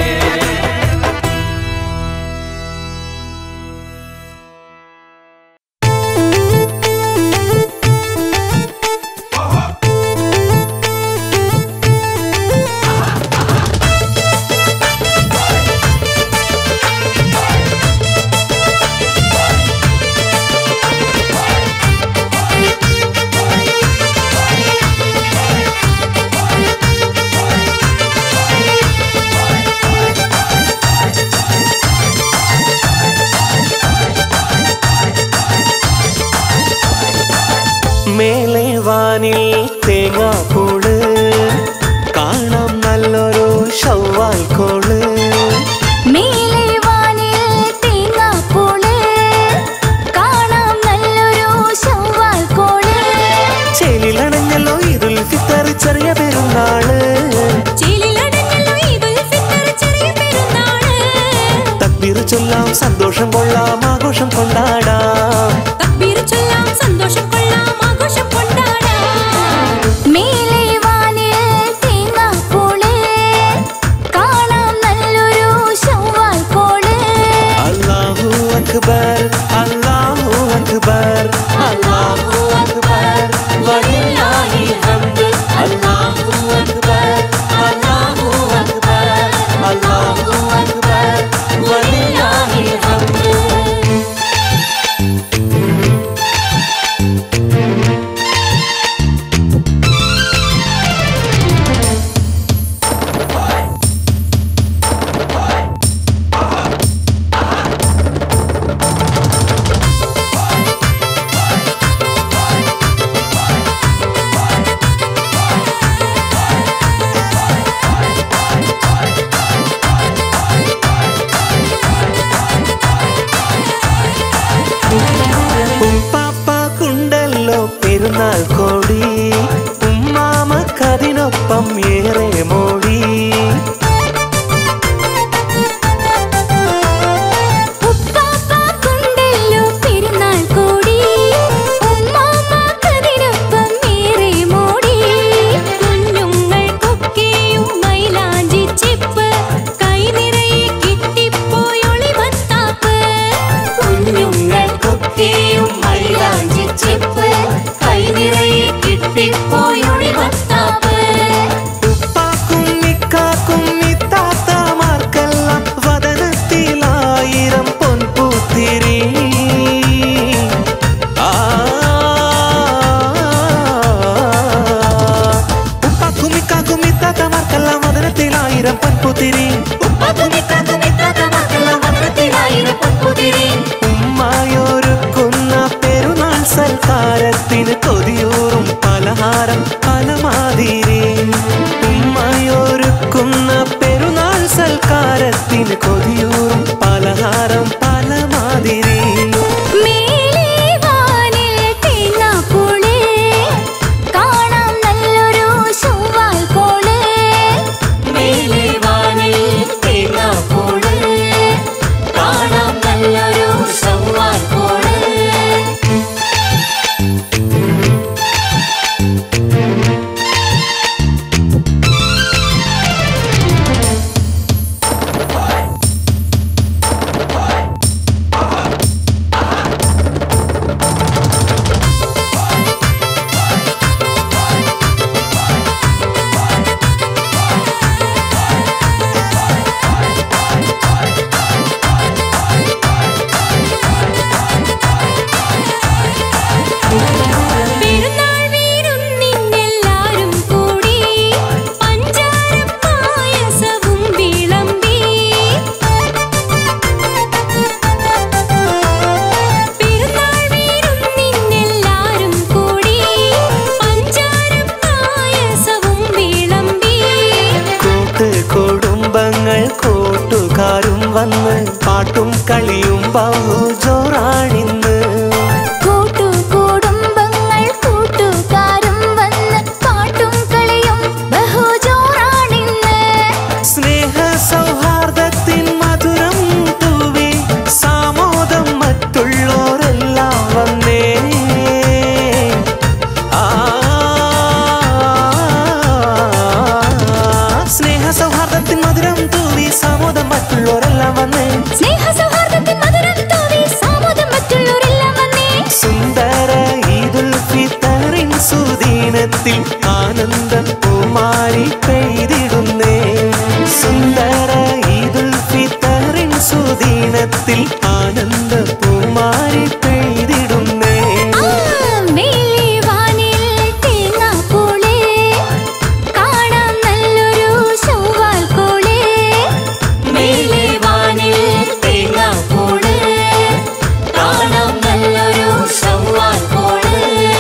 മേലെ വാനിൽ തേങ്ങാപ്പൂള് കാണാം നല്ലൊരു ശവ്വാൽ കോള്. മേലെ വാനിൽ തേങ്ങാപ്പൂള് കാണാം നല്ലൊരു ശവ്വാൽ കോള്. ചേലിലണഞ്ഞല്ലോ ഈദുൽ ഫിത്തർ ചെറിയ പെരുന്നാള്. ചേലിലടഞ്ഞല്ലോ ഈദുൽ ഫിത്തർ ചെറിയ പെരുന്നാള്. തക്ബീർ ചൊല്ലാം സന്തോഷം കൊള്ളാം ആഘോഷം കൊണ്ടാടാം. തക്ബീർ ചൊല്ലാം സന്തോഷം കൊള്ളാം ആഘോഷം കൊണ്ടാടാം. മേലെ വാനിൽ തേങ്ങാപ്പൂള് കാണാം നല്ലൊരു ശവ്വാൽ കോള്. അല്ലാഹു അക്ബർ അല്ലാഹു അക്ബർ അല്ലാഹു അക്ബർ വലില്ലാഹിൽ ഹംദ്. അല്ലാഹു അക്ബർ അല്ലാഹു അക്ബർ അല്ലാഹു അക്ബർ വലില്ലാഹിൽ ഹംദ്. ഉപ്പാപ്പാക്കുണ്ടല്ലോ പെരുന്നാൾ കോടി, ഉമ്മാമക്കതിനൊപ്പം ഏറെ മോടി. ഉപ്പാപ്പാക്കുണ്ടല്ലോ പെരുന്നാൾ കോടി, ഉമ്മാമാക്കതിനൊപ്പം ഏറെ മോടി. കുഞ്ഞുങ്ങൾക്കൊക്കെയും മൈലാഞ്ചി ചെപ്പ്, കൈ നിറയെ കിട്ടിപ്പോയൊളിവത്താപ്പ്. കുഞ്ഞുങ്ങൾക്കൊക്കെയും മൈലാഞ്ചി ചെപ്പ്, കൈ നിറയെ കിട്ടിപ്പോയൊളിവത്താപ്പ്. ഉപ്പാക്കും നിക്കാക്കും ഇത്താത്തമാർക്കെല്ലാം വദനത്തിലായിരം പൊൻപൂത്തിരി. ആ ഉപ്പാക്കും നിക്കാക്കും ഇത്താത്തമാർക്കെല്ലാം വദനത്തിലായിരം പൊൻപൂത്തിരി. ഉപ്പാക്കും നിക്കാക്കും ഇത്താത്തമാർക്കെല്ലാം വദനത്തിലായിരം പൊൻപൂത്തിരി. ഉമ്മായൊരുക്കുന്ന പെരുന്നാൾ സൽക്കാരത്തിന് കൊതിയൂറും പലഹാരം പലമാതിരി. ഉമ്മായൊരുക്കുന്ന പെരുന്നാൾ സൽക്കാരത്തിന് കൊതിയൂറും പലഹാരം പലമാതിരി. മേലെ വാനിൽ തേങ്ങാപ്പൂള് കാണാം നല്ലൊരു ശവ്വാൽ കോള്. മേലെ വാനിൽ തേങ്ങാപ്പൂള് കാണാം നല്ലൊരു ശവ്വാൽ കോള്. പത്ത് കുടുംബങ്ങൾ കൂട്ടുകാരും വന്ന് പാട്ടും കളിയും ബഹുജോറാണിന്ന്. കൂട്ടുകുടുംബങ്ങൾ കൂട്ടുകാരും വന്ന് പാട്ടും കളിയും ബഹുജോറാണിന്ന്. സ്നേഹ സൗഹാർദ്ദത്തിൻ മധുരം തൂവി സാമോദം മറ്റുള്ളോരെല്ലാം വന്നേ. ആ സ്നേഹ സൗഹാർദ്ദത്തിൻ മധുരം തൂവി സാമോദം മറ്റുള്ളോരെല്ലാം വന്നേ. സ്നേഹ സൗഹാർദ്ദത്തിൻ മധുരം തൂവി സാമോദം മറ്റുള്ളോരെല്ലാം വന്നേ. സുന്ദര ഈദുൽ ഫിത്തറിൻ സുദീനത്തിൽ ആനന്ദം പൂമാരി പെയ്തിടുന്നേ. സുന്ദര ഈദുൽ ഫിത്തറിൻ സുദീനത്തിൽ ആനന്ദ പൂമാരി പെയ്തിടുന്നേ. ആ മേലെ വാനിൽ തേങ്ങാപ്പൂളേ, കാണാം നല്ലൊരു ശൗവാൽ കോളേ. മേലെ വാനിൽ തേങ്ങാപ്പൂള് കാണാം നല്ലൊരു ശൗവാൽ കോള്.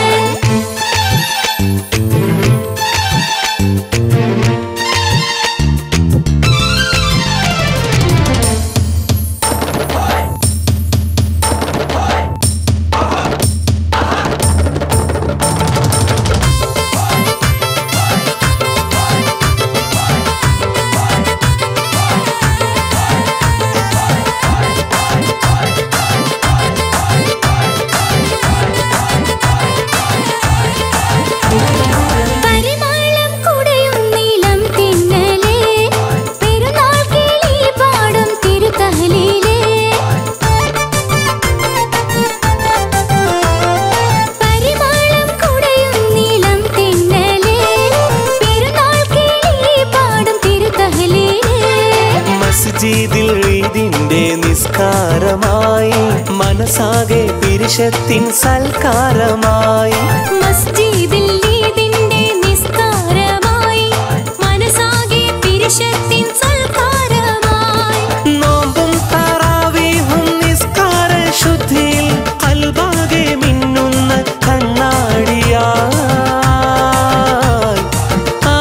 പരിമളം കുടയും നീലം തിന്നലേ, പെരുന്നാൾ കിളി പാടും തിരുതഹ്ലീലേ. പരിമളം കുടയും നീലം തിന്നലേ, പെരുന്നാൾ കിളി പാടും തിരുതഹ്ലീലേ. മസ്ജിദിൽ ഈദിന്റെ നിസ്കാരമായി മനസാകെ പിരിശത്തിൻ സൽക്കാരമായി. മസ്ജിദിൽ ഈദിന്റെ നിസ്കാരമായി മനസാകെ പിരിശത്തിൻ സൽക്കാരമായി. നോമ്പും തറാവീഹും നിസ്കാര ശുദ്ധിയിൽ കൽബാകെ മിന്നുന്ന കണ്ണാടിയായി. ആ,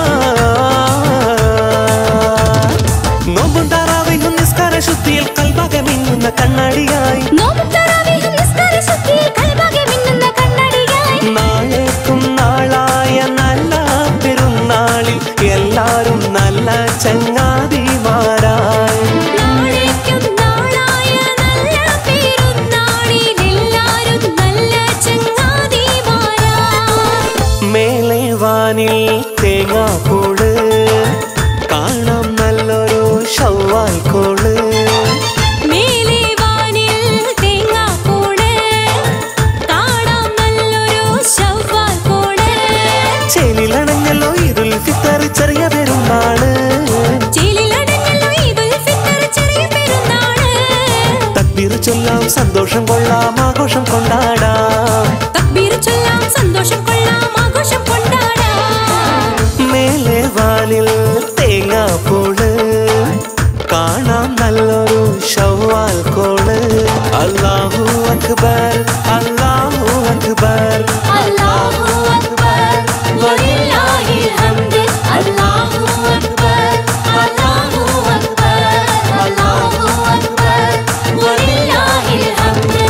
നോമ്പും തറാവീഹും നിസ്കാര ശുദ്ധിയിൽ കൽബാകെ മിന്നുന്ന കണ്ണാടിയായി. നോമ്പും തറാവീഹും നിസ്കാര ശുദ്ധിയിൽ കൽബാകെ മിന്നുന്ന കണ്ണാടിയായി. നാളേക്കും നാളായ നല്ല പെരുന്നാളിൽ എല്ലാരും നല്ല ചങ്ങാതിമാരായി. നാളേക്കും നാളായ നല്ല പെരുന്നാളിൽ എല്ലാരും നല്ല ചങ്ങാതിമാരായി. മേലെ വാനിൽ തേങ്ങാപ്പൂള് കാണാം നല്ലൊരു ശൗവാൽ കോള്. മേലെ വാനിൽ തേങ്ങാപ്പൂള് കാണാം നല്ലൊരു ശൗവാൽ കോള്. ചേലിലണഞ്ഞല്ലോ ഈദുൽ ഫിത്തർ ചെറിയ പെരുന്നാള്. ചേലിലടഞ്ഞല്ലോ ഈദുൽ ഫിത്തർ ചെറിയ പെരുന്നാള്. തക്ബീർ ചൊല്ലാം സന്തോഷം കൊള്ളാം ആഘോഷം കൊണ്ടാടാം. തക്ബീർ ചൊല്ലാം സന്തോഷം കൊള്ളാം ആഘോഷം കൊണ്ടാടാം. മേലെ വാനിൽ തേങ്ങാപ്പൂള് കാണാം നല്ലൊരു ശൗവാൽ കോള്. അല്ലാഹു അക്ബർ അല്ലാഹു അക്ബർ അല്ലാഹു അക്ബർ വലില്ലാഹിൽ ഹംദ്. അല്ലാഹു അക്ബർ അല്ലാഹു അക്ബർ അല്ലാഹു അക്ബർ വലില്ലാഹിൽ ഹംദ്.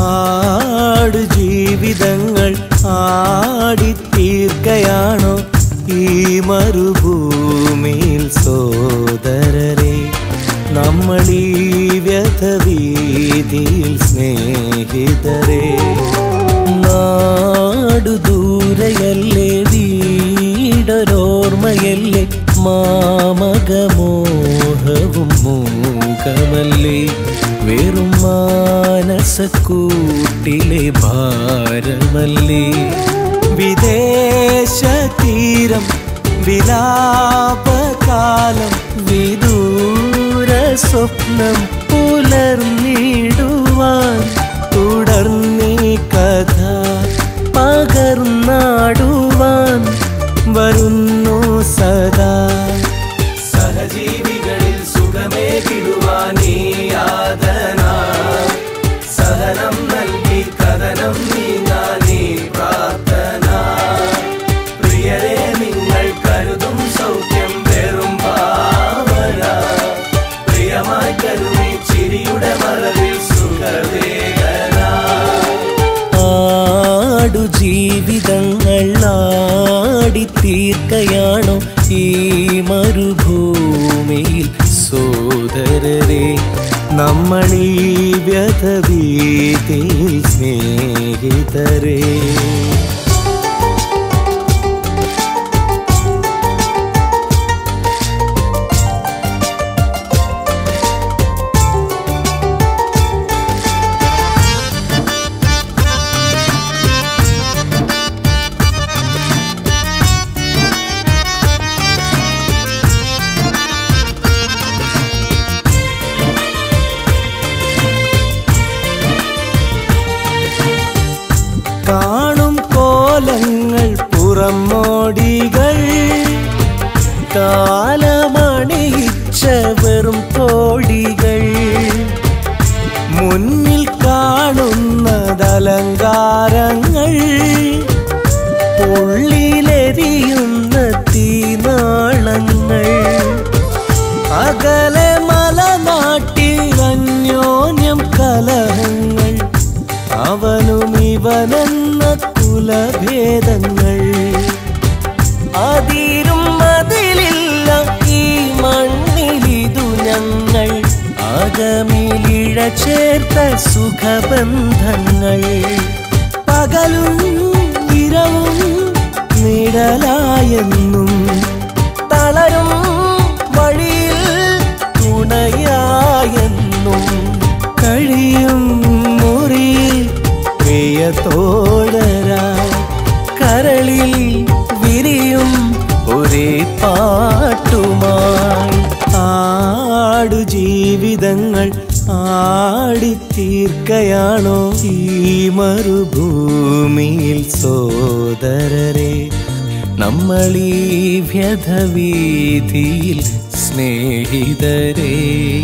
ആടു ജീവിതങ്ങൾ ആടിത്തീർക്കയാണോ ഈ മരുഭൂമിയിൽ സോദരരെ? നമ്മളീ വ്യഥവീതിയിൽ സ്നേഹിതരെ. നാടു ദൂരയല്ലേ, വീടൊരോർമ്മയല്ലേ, മാമകമോഹവും മൂകമല്ലേ, വെറും മാനസക്കൂട്ടിലെ ഭാരമല്ലേ. വിദേശ തീരം വിലാപകാലം വിദൂര സ്വപ്നം പുലർന്നിടുവാൻ തുടർന്നീ കഥ പകർന്നാടുവാൻ വരുന്നു സദാ. സഹജീവികളിൽ സുഖമേകിടുവാൻ ഈ യാതന, സഹനം നൽകി കഥനം നീങ്ങാൻ ഈ പ്രാർത്ഥന. പ്രിയരെ നിങ്ങൾ കരുതും സൗഖ്യം വെറും ഭാവന, പ്രിയമായി കരുതി ചിരിയുടെ മറവിൽ സുഖവേദന. ആടു ജീവിതങ്ങൾ ആടിത്തീർക്കയാണോ ഈ മരുഭൂമിയിൽ സോദരരെ? നമ്മളീ വ്യഥവീതിയിൽ സ്നേഹിതരെ. കാണും കോലങ്ങൾ പുറമോടികൾ, കാലമണിയിച്ച വെറും കോടികൾ, മുന്നിൽ കാണുന്നതലങ്കാരങ്ങൾ, ഉള്ളിലെരിയുന്ന തീനാളങ്ങൾ. അകലെ മലനാട്ടിൽ അന്യോന്യം കലഹങ്ങൾ, അവനും ഇവനെന്ന കുലഭേദങ്ങൾ. അതിരും അതിലില്ല ഈ മണ്ണിലിതു ഞങ്ങൾ, അകമിലിഴ ചേർത്ത സുഖബന്ധങ്ങൾ. പകലും ഇരവും നിഴലായെന്നും, തളരും വഴിയിൽ തുണയായെന്നും, കഴിയും മുറിയിൽ പ്രിയതോഴരായി, കരളിൽ വിരിയും ഒരേ പാട്ടുമായി. ആടു ജീവിതങ്ങൾ ആടിത്തീർക്കയാണോ ഈ മരുഭൂമിയിൽ സോദരരെ? നമ്മളീ വ്യഥവീതിയിൽ സ്നേഹിതരെ.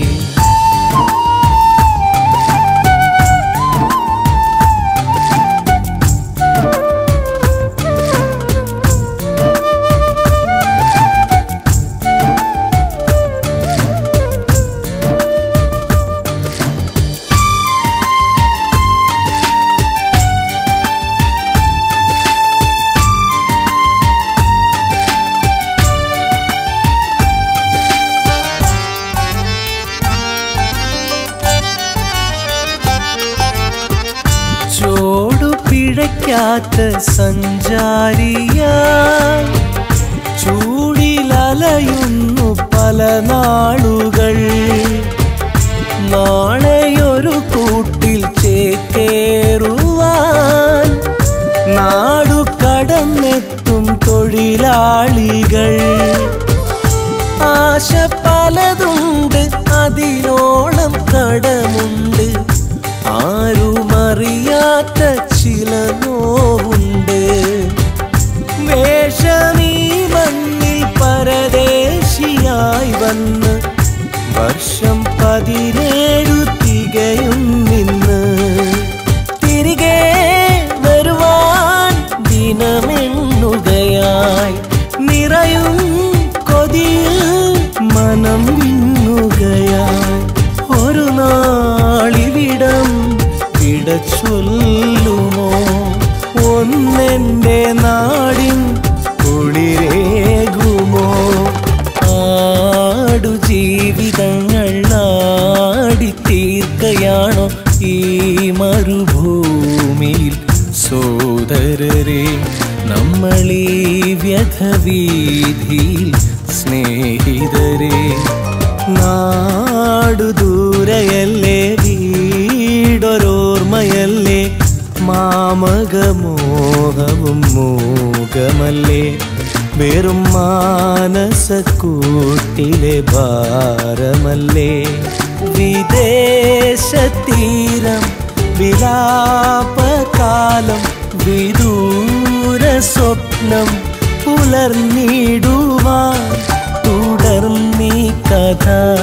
പിഴയ്ക്കാത്ത സഞ്ചാരിയായി ചൂടിലലയുന്നു പല നാളുകൾ. നാളെയൊരു കൂട്ടിൽ ചേക്കേറുവാൻ നാടു കടന്നെത്തും തൊഴിലാളികൾ. ആശ പലതുണ്ട്, അതിനോളം കടമുണ്ട്, ആരുമറിയാത്ത ചില നോവുണ്ട്. വേഷമീ മണ്ണിൽ പരദേശിയായി വന്ന് വർഷം പതിനേഴു തികയും നിന്ന്, തിരികെ വരുവാൻ ദിനമെണ്ണുകയായി, നിറയും കൊതിയിൽ മനം വിണ്ണുകയായി. ഒരു നാളിവിടം വിടച്ചു ചൊല്ലുമോ ഒന്നെൻ്റെ നാടിൻ കുളിരേകുമോ ആടു ജീവിതങ്ങൾ ആടിത്തീർക്കയാണോ ഈ മരുഭൂമിയിൽ സോദരരെ നമ്മളീ വ്യഥവീതിയിൽ സ്നേഹിതരെ നാടു ദൂരയല്ലേ വീടൊരോർമ്മയല്ലേ മാമകമോഹവും മൂകമല്ലേ വെറും മാനസക്കൂട്ടിലെ ഭാരമല്ലേ വിദേശതീരം വിലാപകാലം വിദൂര സ്വപ്നം പുലർന്നിടുവാൻ തുടർന്നീ കഥ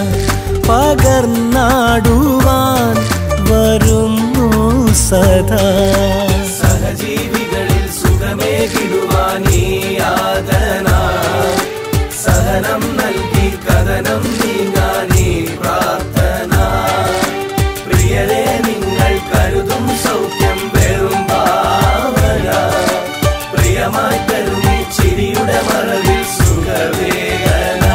പകർന്നാടുവാൻ വരുന്നു സദാ സഹജീവികളിൽ സുഖമേകിടുവാൻ ഈ യാതന സഹനം നൽകി കഥനം നീങ്ങാൻ ഈ പ്രാർത്ഥന പ്രിയരെ നിങ്ങൾ കരുതും സൗഖ്യം വെറും ഭാവന പ്രിയമായി കരുതി ചിരിയുടെ മറവിൽ സുഖവേദന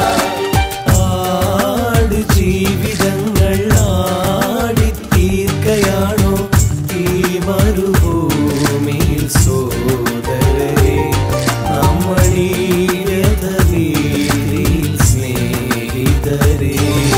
ആട് ജീവിതങ്ങൾ ആടിത്തീർക്കയാണോ ഈ മരുഭൂമിയിൽ സോദരരെ നമ്മളീ വ്യഥവീതിയിൽ സ്നേഹിതരെ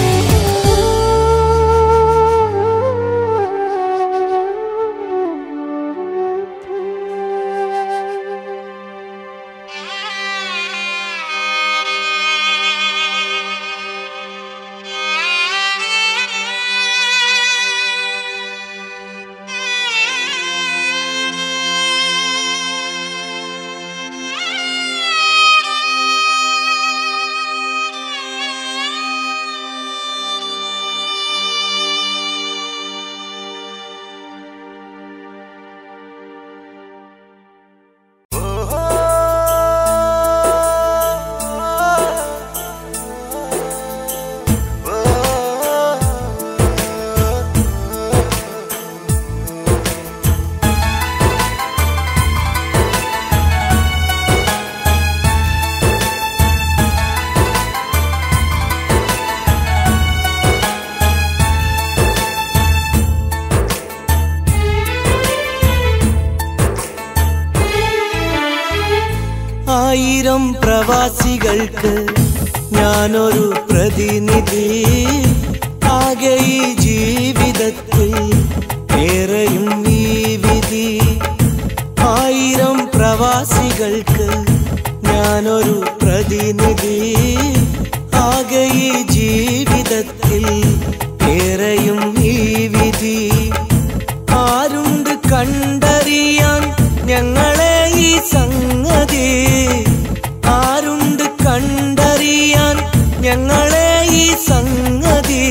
ആയിരം പ്രവാസികൾക്ക് ഞാനൊരു പ്രതിനിധി ആകെ ഈ ജീവിതത്തിൽ ഏറെയും ഈ വിധി ആയിരം പ്രവാസികൾക്ക് ഞാനൊരു പ്രതിനിധി ആകെ ഈ ജീവിതത്തിൽ ഏറെയും ഈ വിധി ആരുണ്ട് കണ്ടറിയാൻ ഞങ്ങളെ ഈ സംഗതി ആരുണ്ട് കണ്ടറിയാൻ ഞങ്ങളെ ഈ സംഗതി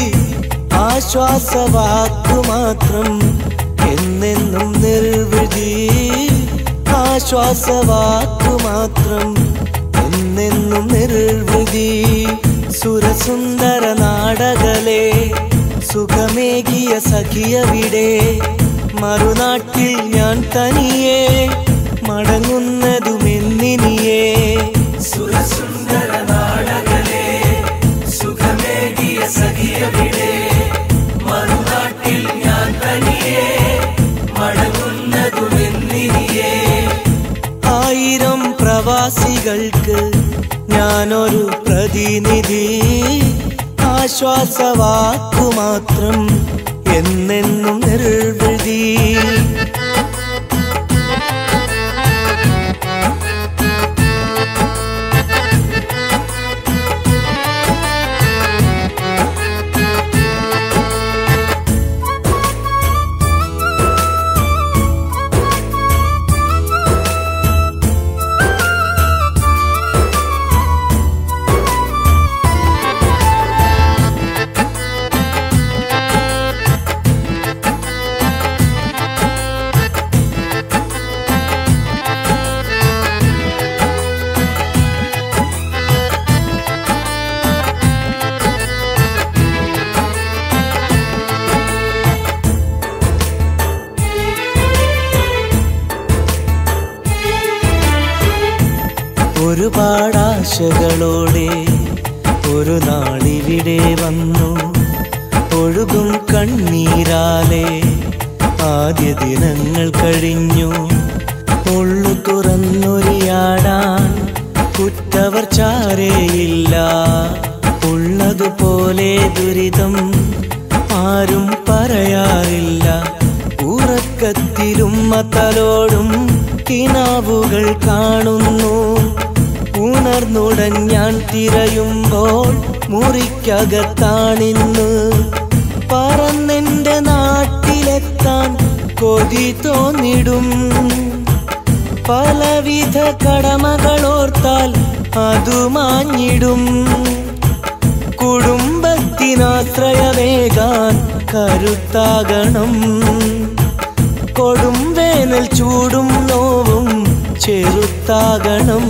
ആശ്വാസവാക്കു മാത്രം എന്നെന്നും നിർവൃതി ആശ്വാസവാക്കു മാത്രം എന്നെന്നും നിർവൃതി സുരസുന്ദര നാടകളെ സുഖമേകിയ സഖിയവിടെ മറുനാട്ടിൽ ഞാൻ തനിയെ മടങ്ങുന്നതുമെന്നിനിയേ സുരസുന്ദര നാടകളെ സുഖമേകിയ സഖിയവിടെ മറുനാട്ടിൽ ഞാൻ തനിയെ മടങ്ങുന്നതുമെന്നിനിയേ ആയിരം പ്രവാസികൾക്ക് ഞാനൊരു പ്രതിനിധി ആശ്വാസവാക്കു മാത്രം എന്നെന്നും നിർവൃതി ഒരുപാടാശകളോടെ ഒരു നാളിവിടെ വന്നു. ഒഴുകും കണ്ണീരാലെ ആദ്യ ദിനങ്ങൾ കഴിഞ്ഞു. ഉള്ളു തുറന്നൊരിയാടാൻ കുറ്റവർ ചാരേയില്ല. ഉള്ളതുപോലെ ദുരിതം ആരും പറയാറില്ല. ഉറക്കത്തിലും തലോടും കിനാവുകൾ കാണുന്നു. ഉണർന്നുടൻ ഞാൻ തിരയുമ്പോൾ മുറിക്കകത്താണിന്ന്. പറന്നെന്റെ നാട്ടിലെത്താൻ കൊതി തോന്നിടും. പലവിധ കടമകളോർത്താൽ അതു മാഞ്ഞിടും. കുടുംബത്തിനാശ്രയമേകാൻ കരുത്താകണം. കൊടും വേനൽ ചൂടും നോവും ചെറുത്താകണം.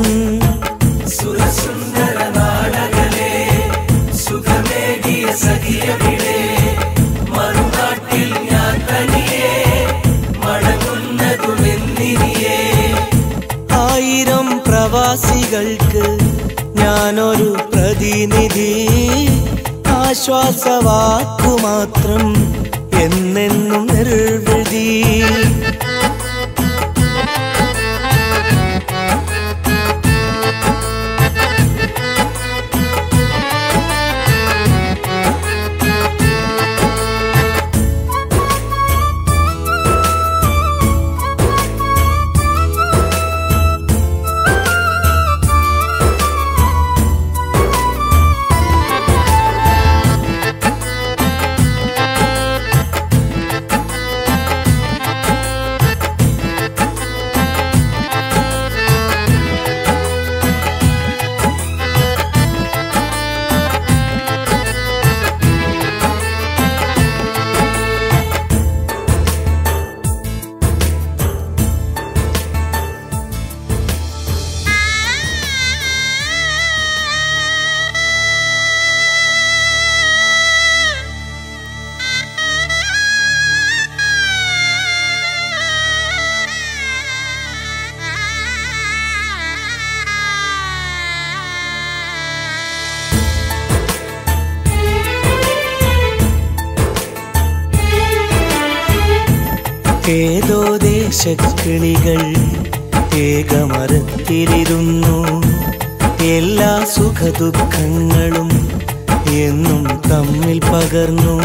സുരസുന്ദര നാടകലേ സുഖമേകിയ സഖിയവിടെ മറുനാട്ടിൽ ഞാൻ തനിയെ മടങ്ങുന്നതുമെന്നിനിയേ. ആയിരം പ്രവാസികൾക്ക് ഞാനൊരു പ്രതിനിധി. ആശ്വാസവാക്കുമാത്രം എന്നെന്നും നിർവൃതി. ഏതോ ദേശക്കിളികൾ ഏകമരത്തിലിരുന്നു. എല്ലാ സുഖദുഃഖങ്ങളും എന്നും തമ്മിൽ പകർന്നു.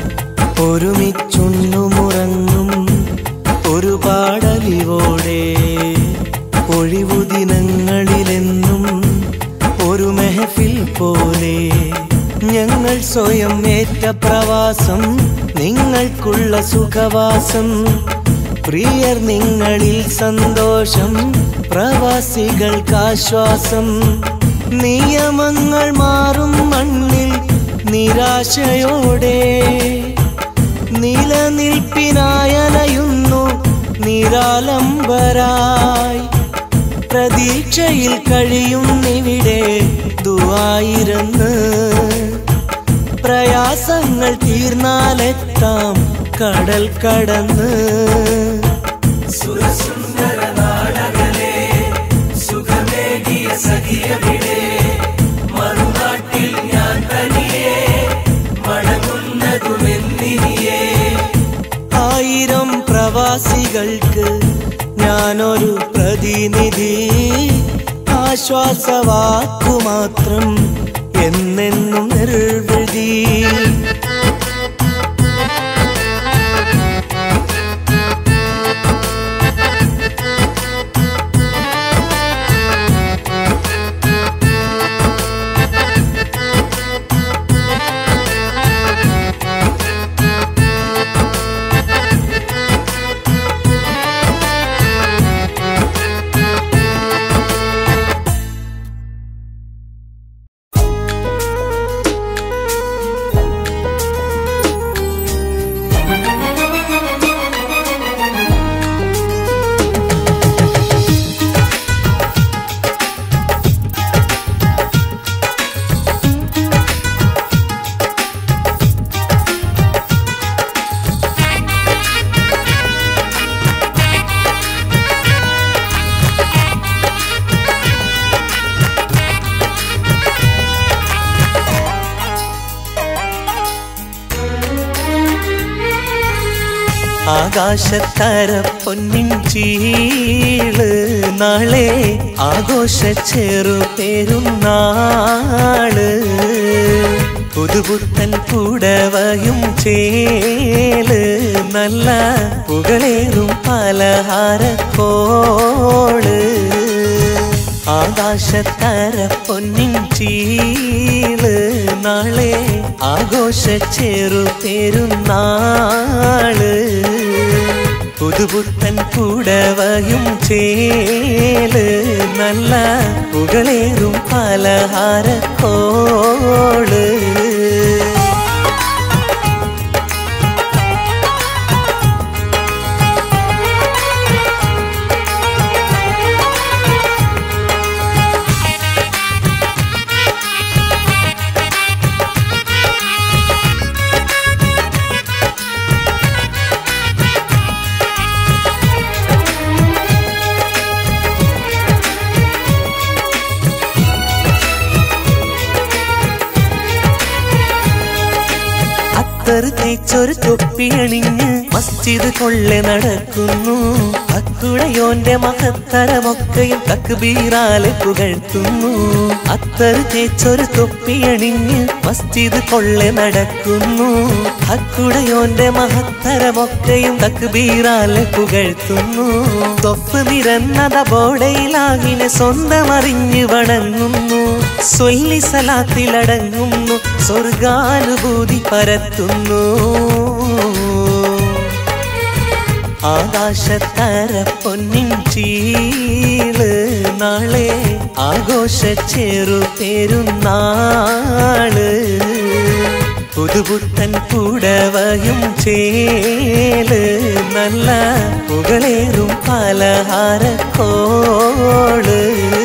ഒരുമിച്ചുണ്ണുമുറങ്ങും ഒരുപാടലിവോടെ. ഒഴിവു ദിനങ്ങളിലെന്നും ഒരു മെഹഫിൽ പോലെ. ഞങ്ങൾ സ്വയം ഏറ്റ പ്രവാസം നിങ്ങൾക്കുള്ള സുഖവാസം. പ്രിയർ നിങ്ങളിൽ സന്തോഷം പ്രവാസികൾക്കാശ്വാസം. നിയമങ്ങൾ മാറും മണ്ണിൽ നിരാശയോടെ. നിലനിൽപ്പിനായലയുന്നു നിരാലംബരായി. പ്രതീക്ഷയിൽ കഴിയുന്നിവിടെ ദുആയിരന്ന്. പ്രയാസങ്ങൾ തീർന്നാലെത്താം കടൽ കടന്ന്. സുരസുന്ദര നാടകലേ സുഖമേകിയ സഖിയവിടെ മറുനാട്ടിൽ ഞാൻ തനിയെ മടങ്ങുന്നതുമെന്നിനിയേ. ആയിരം പ്രവാസികൾക്ക് ഞാനൊരു പ്രതിനിധി. ആശ്വാസവാക്കുമാത്രം എന്നെന്നും നിർവൃതി. ആകാശത്തര പൊന്നിൻ ചീള് നാളെ ആഘോഷ ചെറു പെരുന്നാള് പുതുപുത്തൻ പുടവയും ചേല് നല്ല പുകളേറും പലഹാരക്കോള് ആകാശത്തര പൊന്നിൻ ചീള് നാളെ ആഘോഷ ചെറു പെരുന്നാള് പുതുപുത്തൻ പുടവയും ചേല് നല്ല പുകളേറും പലഹാരക്കോള് തേച്ചൊരു തൊപ്പിയണിഞ്ഞ് മസ്ജിദ് കൊള്ളെ നടക്കുന്നു അക്കുടയോന്റെ മഹത്തരമൊക്കെയും തക്ബീറാലെ പുകഴ്ത്തുന്നു അത്തറ് തേച്ചൊരു തൊപ്പിയണിഞ്ഞ് മസ്ജിദ് കൊള്ളെ നടക്കുന്നു അക്കുടയോന്റെ മഹത്തരമൊക്കെയും തക്ബീറാലെ പുകഴ്ത്തുന്നു തൊപ്പ് നിരന്നത ബോടയിലാകിനെ സ്വന്തം അറിഞ്ഞ് വണങ്ങുന്നു സ്വല്ലി സലാത്തിലടങ്ങുന്നു സ്വർഗാനുഭൂതി പരത്തുന്നു ആകാശത്തര പൊന്നിൻ ചീള് നാളെ ആഘോഷ ചെറു പെരുന്നാള് പുതുപുത്തൻ പുടവയും ചേല് നല്ല പുകളേറും പലഹാരക്കോള്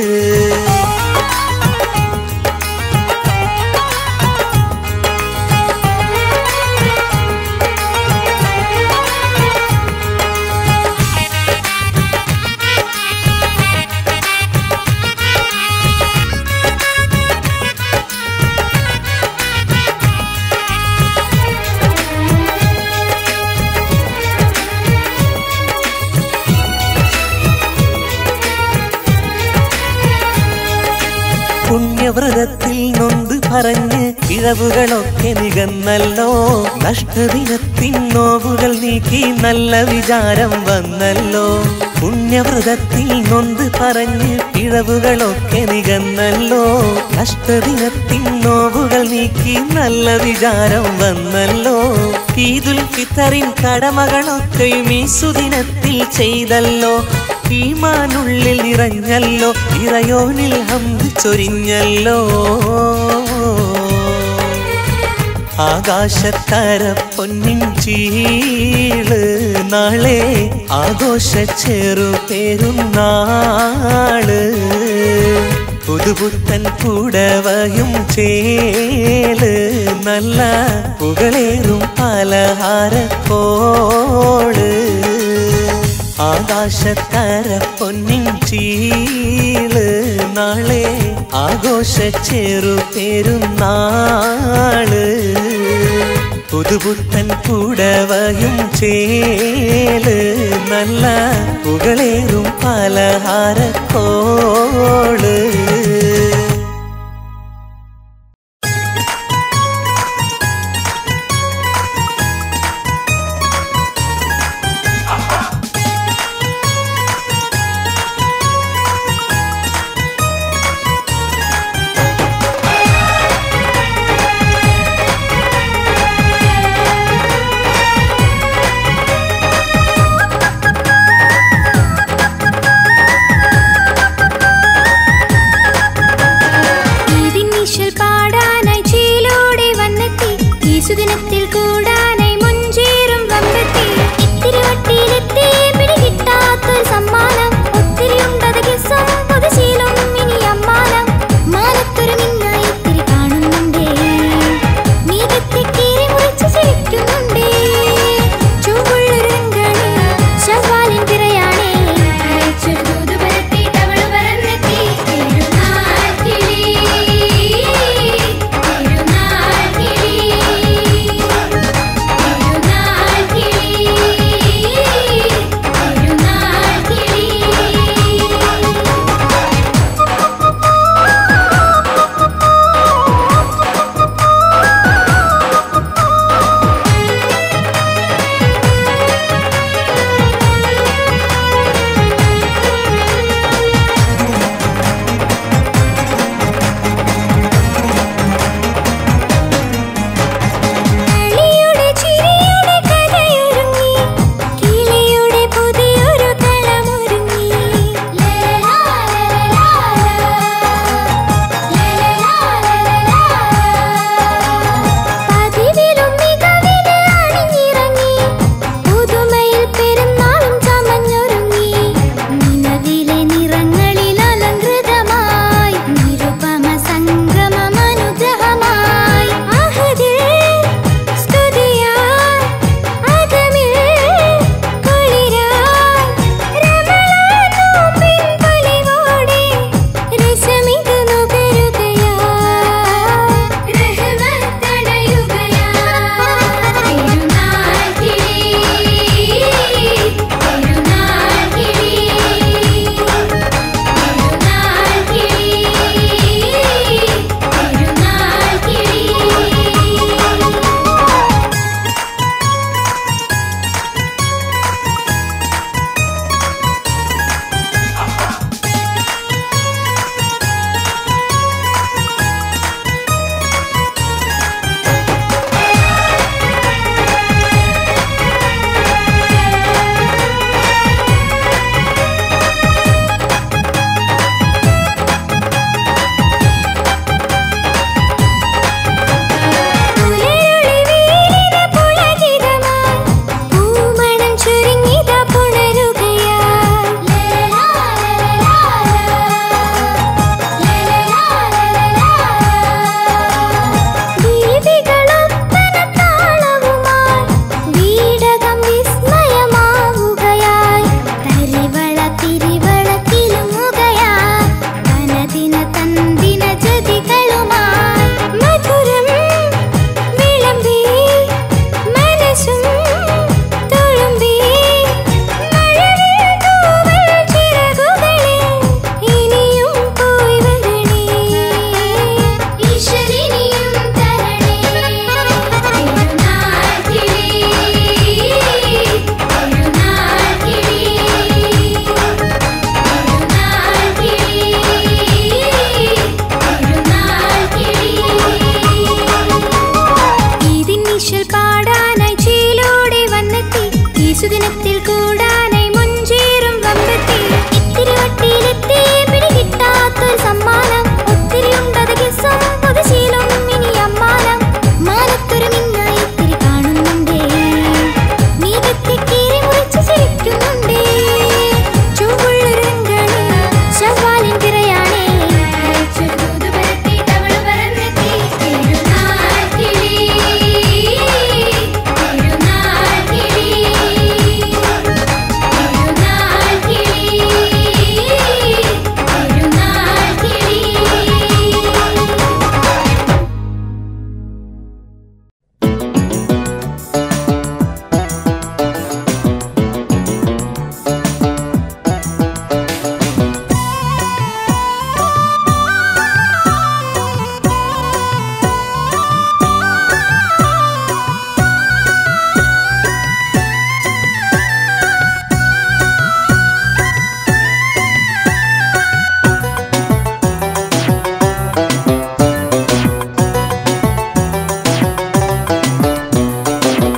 പുണ്യവ്രതത്തിൽ നൊന്ത് പറഞ്ഞ് ഇഴവുകളൊക്കെ നികന്നല്ലോ നഷ്ടദിനത്തിൻ നോവുകൾ നീക്കി നല്ല വിചാരം വന്നല്ലോ പുണ്യവ്രതത്തിൽ നൊന്ത് പറഞ്ഞ് ഇഴവുകളൊക്കെ നികന്നല്ലോ നഷ്ടദിനത്തിൻ നോവുകൾ നീക്കി നല്ല വിചാരം വന്നല്ലോ ഈദുൽ ഫിത്തറിൻ കടമകളൊക്കെയും ഈ സുദിനത്തിൽ ചെയ്തല്ലോ ഈമാനുള്ളിൽ നിറഞ്ഞല്ലോ ഇറയോനിൽ ഹംദ് ചൊരിഞ്ഞല്ലോ ആകാശത്തര പൊന്നിൻ ചീള് നാളെ ആഘോഷ ചെറു പെരുന്നാള് പുതുപുത്തൻ പുടവയും ചേല് നല്ല പുകളേറും പലഹാരക്കോള് ആകാശത്തര പൊന്നിൻ ചീള് നാളെ ആഘോഷ ചെറു പെരുന്നാള് പുതുപുത്തൻ പുടവയും ചേല് നല്ല പുകളേറും പലഹാരക്കോള്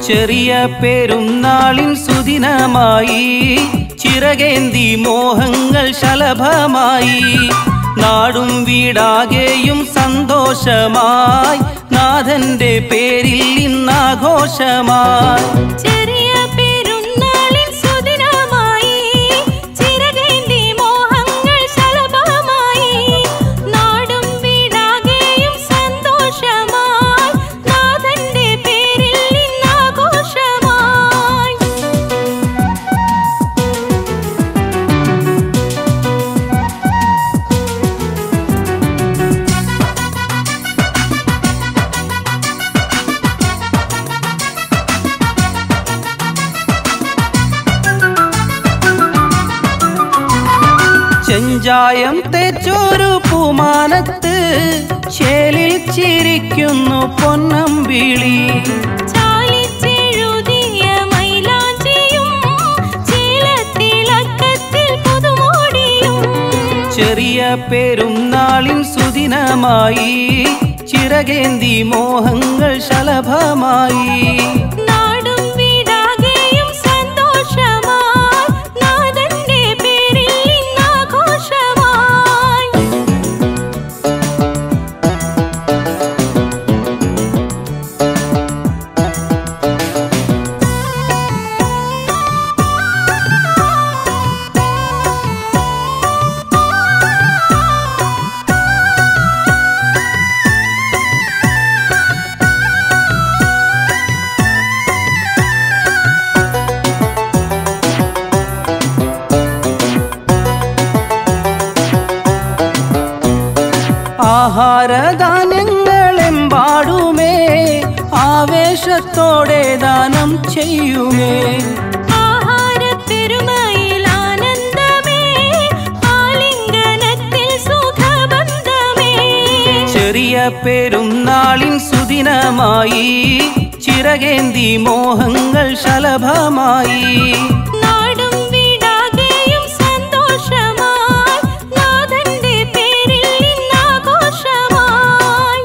ചെറിയ പെരുന്നാളിൻ സുദിനമായി ചിറകേന്തി മോഹങ്ങൾ ശലഭമായി നാടും വീടാകെയും സന്തോഷമായി നാഥന്റെ പേരിൽ ഇന്നാഘോഷമായി ചെറിയ പെരുന്നാളിൻ സുദിനമായി ചിറകേന്തി മോഹങ്ങൾ ശലഭമായി നാടും വീടാകെയും സന്തോഷമായി നാഥന്റെ പേരിൽ ഇന്നാഘോഷമായി ചെഞ്ചായം തേച്ചൊരു പൂമാനത്ത് ചേലിൽ ചിരിക്കുന്നു പൊന്നമ്പിളി ചാലിച്ചെഴുതിയ മൈലാഞ്ചിയും ചീലത്തിലക്കത്തിൽ പുതുമോടിയും ചെറിയ പെരുന്നാളിൻ സുദിനമായി ചിറകേന്തി മോഹങ്ങൾ ശലഭമായി നാടും വീടാകെയും സന്തോഷമായി നാഥന്റെ പേരിൽ ഇന്നാഘോഷമായി ആഹാരധാന്യങ്ങളെമ്പാടുമേ ആവേശത്തോടെ ദാനം ചെയ്യുമേ ആഹാരപ്പെരുമയിൽ ആനന്ദമേ ആലിംഗനത്തിൽ സുഖബന്ധമേ ചെറിയ പെരുന്നാളിൻ സുദിനമായി ചിറകേന്തി മോഹങ്ങൾ ശലഭമായി നാടും വീടാകെയും സന്തോഷമായി നാഥന്റെ പേരിൽ ഇന്നാഘോഷമായി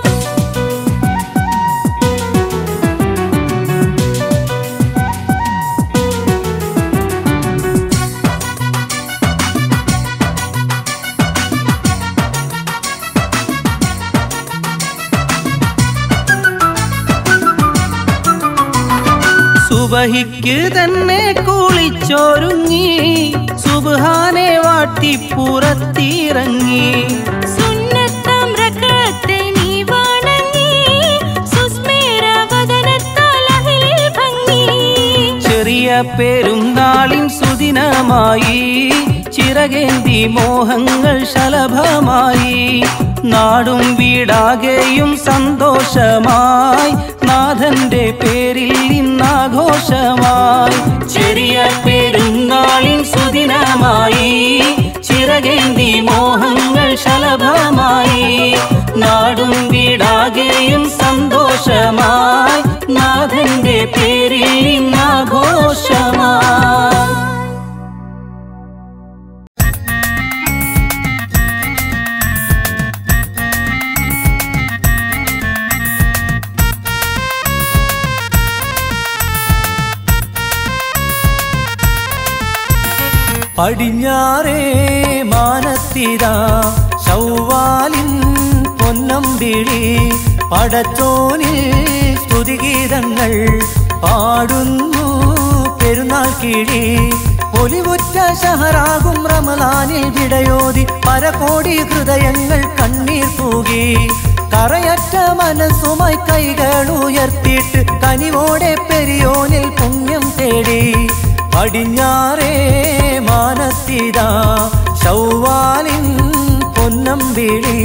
സുബഹിക്ക് തന്നെ കുളിച്ചൊരുങ്ങി സുബ്ഹാനെ വാട്ടി പുറത്തിറങ്ങി സുന്നത്താം റക്അത്തെ നീ വണങ്ങി സുസ്മേരവദനത്താൽ അഹ്ലിൽ ഭംഗി ചെറിയ പെരുന്നാളിൻ സുദിനമായി ചിറകേന്തി മോഹങ്ങൾ ശലഭമായി നാടും വീടാകെയും സന്തോഷമായി നാഥന്റെ പേരിൽ ഇന്നാഘോഷമായി ചെറിയ പെരുന്നാളിൻ സുദിനമായി ചിറകേന്തി മോഹങ്ങൾ ശലഭമായി നാടും വീടാകെയും സന്തോഷമായി നാഥന്റെ പേരിൽ ഇന്നാഘോഷമായി പടിഞ്ഞാറേ മാനത്തിരാ ശൗവാലിൻ പൊന്നമ്പിളി പടച്ചോനിൽ സ്തുതിഗീതങ്ങൾ പാടുന്നു പെരുന്നാൾ കിഴി പൊലിവുറ്റ ശഹറാകും റമലാനിൽ വിടയോതി പരകോടി ഹൃദയങ്ങൾ കണ്ണീർ തൂകി കറയറ്റ മനസ്സുമായി കൈകൾ ഉയർത്തിയിട്ട് കനിവോടെ പെരിയോനിൽ പുണ്യം തേടി പടിഞ്ഞാറേ മാനത്തിതാ ശൗവാലിൻ പൊന്നമ്പിളി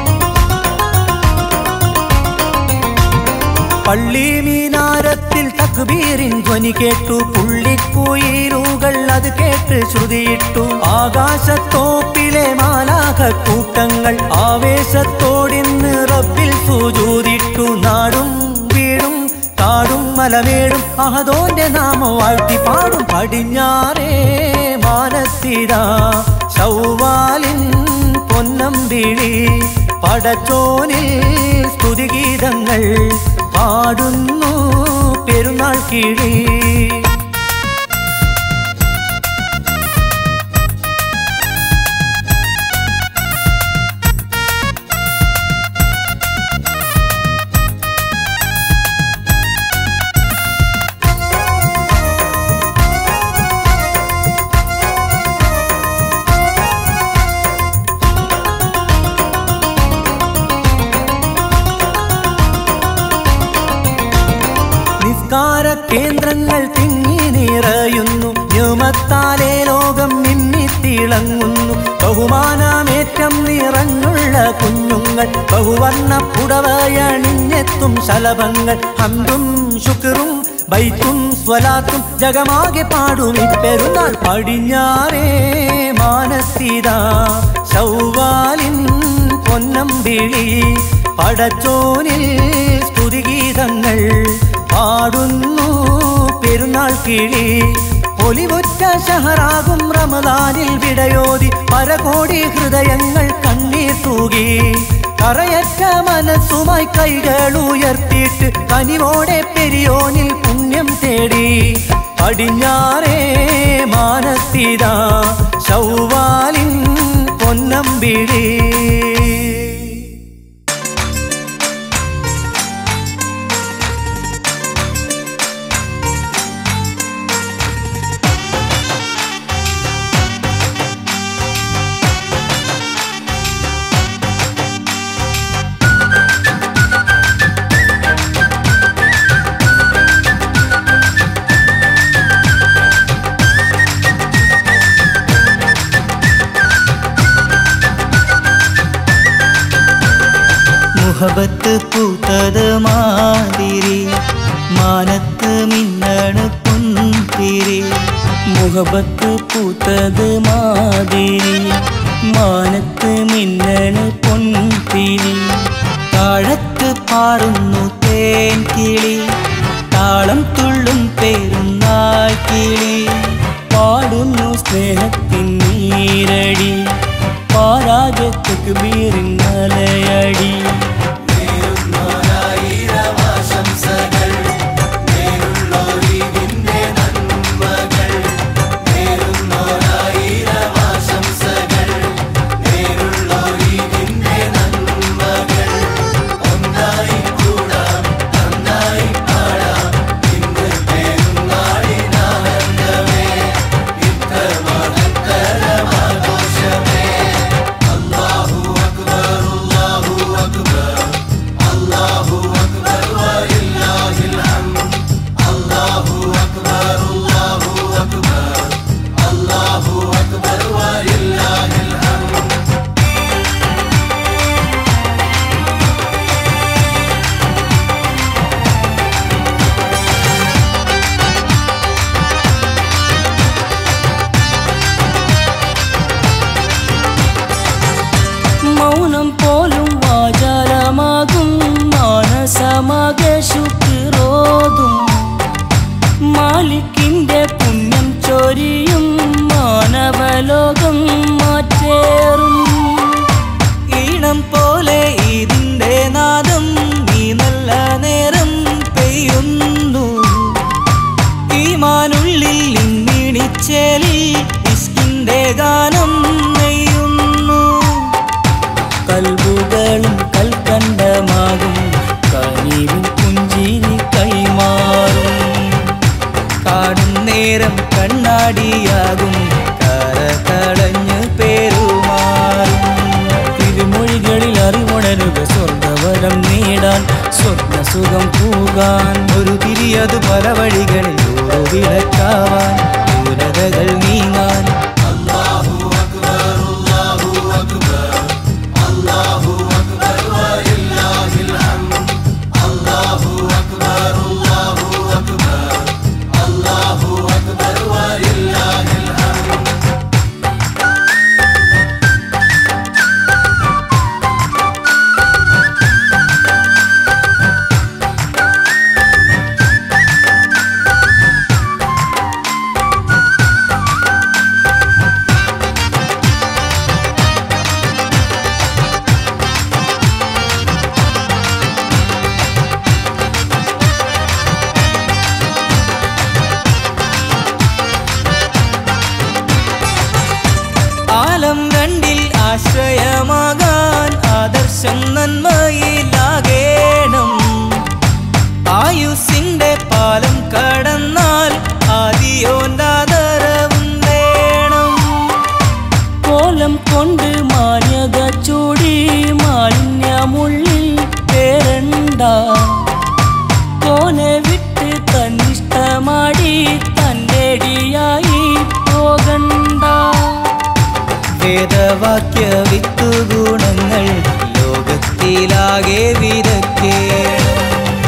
പള്ളി മീനാരത്തിൽ തക്ബീറിൻ ധ്വനി കേട്ടു. പുള്ളിക്കുയിലുകൾ അത് കേട്ട് ശ്രുതിയിട്ടു. ആകാശത്തോപ്പിലെ മാലാഖ കൂട്ടങ്ങൾ ആവേശത്തോടിന്ന് റബ്ബിൽ സുജൂദിട്ടു. നാടും വീടും കാടും മലമേടും അഹദോന്റെ നാമം വാഴ്ത്തി പാടും. പടിഞ്ഞാറേ മാനത്തിതാ ശൗവാലിൻ പൊന്നമ്പിളി പടച്ചോനിൽ സ്തുതിഗീതങ്ങൾ പാടുന്നു പെരുന്നാൾ കിളി. കേന്ദ്രങ്ങൾ തിങ്ങി നിറയുന്നു. ന്യൂമത്താലെ ലോകം മിന്നിത്തിളങ്ങുന്നു. ബഹുമാനമേറ്റം നിറഞ്ഞുള്ള കുഞ്ഞുങ്ങൾ ബഹുവർണ്ണ പുടവയണിഞ്ഞെത്തും ശലഭങ്ങൾ. ഹംദും ശുക്റും ബൈത്തും സ്വലാത്തും ജഗമാകെ പാടും ഇപ്പെരുന്നാൾ. പടിഞ്ഞാറേ മാനത്തിതാ ശൗവാലിൻ പൊന്നമ്പിളി പടച്ചോനിൽ സ്തുതിഗീതങ്ങൾ പാടുന്നു പെരുന്നാൾ കിളി. ഒലിവുറ്റ ഷഹറാകും റമദാനിൽ വിടയോതി പരകോടി ഹൃദയങ്ങൾ കണ്ണീർ തൂകി. കറയറ്റ മനസ്സുമായി കൈകൾ ഉയർത്തിയിട്ട് കനിവോടെ പെരിയോനിൽ പുണ്യം തേടി. പടിഞ്ഞാറേ മാനത്തിതാ ശൗവാലിൻ പൊന്നമ്പിളി. മുഹബത്ത് പൂത്തത് മാതിരി മാനത്ത് മിന്നണ് പുന്തിരി. മുഹബത്ത് പൂത്തത് മാതിരി മാനത്ത് മിന്നണ് പൊന്തിരി. താഴത്ത് പാറുന്നു തേൻ കിളി താളം തുള്ളും പെരുന്നാൾ കിളി. പാടുന്നു സ്നേഹത്തിൻ നീരടി പാരാകെ തക്ബീറിൻ മലയടി. മൗനം പോലും വാചാലമാകും മാനസമാകെ ശുക്രോതും. മാലിക്കിന്റെ പുണ്യം ചൊരിയും മാനവലോകം മാറ്റേറും. ഈണം പോലെ ഇതിന്റെ നാദം നീ നല്ല നേരം പെയ്യുന്നു. ഈമാനുള്ളിൽ ഇന്നിണിച്ചേലി ഇഷ്കിന്റെ ഗാനം നെയ്യുന്നു. കൽബുകളും കൽക്കണ്ടമാകും കനിവിൻ പുഞ്ചിരി കൈമാറും. കാണും നേരം കണ്ണാടിയാകും കര കളഞ്ഞ് പെരുമാറും. തിരുമൊഴികളിൽ അറിവുണരുക സ്വർഗവരം നേടാൻ സ്വപ്ന സുഖം പൂകാൻ. ഒരു തിരിയതു പല വഴികളിൽ ഓരോ വിളക്കാവാൻ ദൂരതകൾ നീങ്ങാൻ. Allahu Akbar, Allahu Akbar. സ്നേഹമുള്ളിൽ പേരണ്ട കോനെ വിട്ട് തന്നിഷ്ടമാടി തൻ്റെടിയായി പോകണ്ട വേദവാക്യ വിത്തുഗുണങ്ങൾ ലോകത്തിലാകെ വിതക്കേണം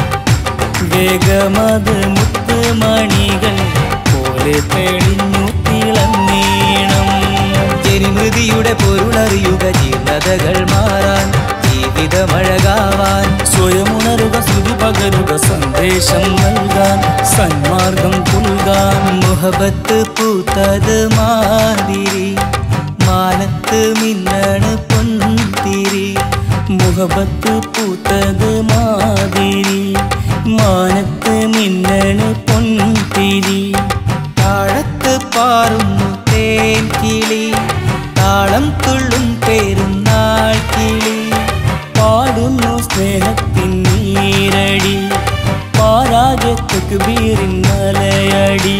വേഗമത് മുത്തുമണികൾ പോലെ തെളിഞ്ഞു തിളങ്ങീണം ജനിമൃതിയുടെ പൊരുളറിയുക ജീർണതകൾ മാറാൻ ജീവിതമഴകാവാൻ സ്വയമുണരുക സ്തുതി പകരുക സന്ദേശം നൽകാൻ സന്മാർഗം പുൽകാൻ മുഹബത്ത് പൂത്തത് മാതിരി മാനത്ത് മിന്നണ് പൊൻതിരി മുഹബത്ത് പൂത്തത് മാതിരി മാനത്ത് മിന്നണ് പൊൻതിരി താഴത്ത് പാറുന്നു തേൻ കിളി താളം തുള്ളും പെരുന്നാൾ കിളി പാടുന്നു സ്നേഹത്തിൻ നീരടി പാരാകെ തക്ബീറിൻ മലയടി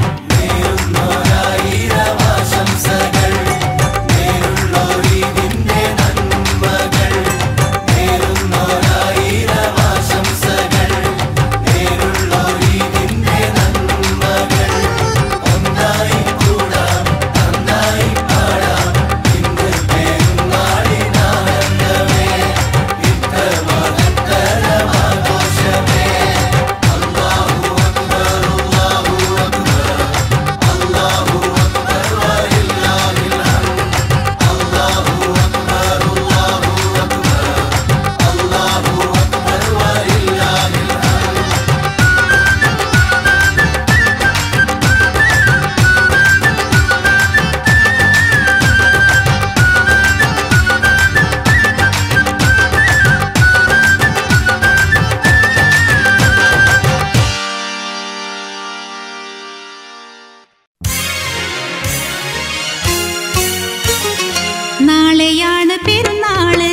നാളെയാണ് പെരുന്നാള്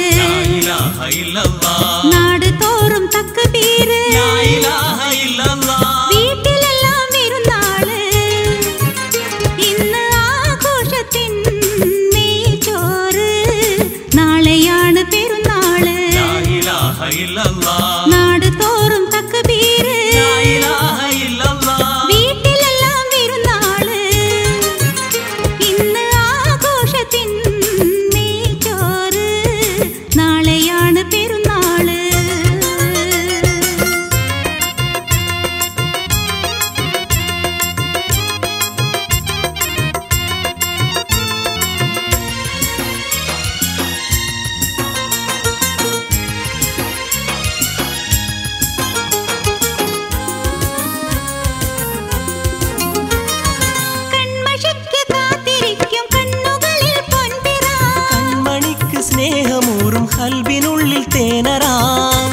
നാട് തോറും തക്ബീര് വീട്ടിലെല്ലാം പെരുന്നാള് ഇന്ന് ആഘോഷത്തിൻ നെയ്ച്ചോറ് നാളെയാണ് പെരുന്നാള് നാട് തോറും തക്ബീര് വീട്ടിലെല്ലാം പെരുന്നാള് ഇന്ന് ആഘോഷത്തിൻ നെയ്ച്ചോറ് നാളെയാണ് പെരുന്നാള് കൺമഷിക്ക് കാത്തിരിക്കും കണ്ണുകളിൽ പൊൻപിറ കൺമണിക്ക് സ്നേഹമൂറും കൽബിനുള്ളിൽ തേനറാം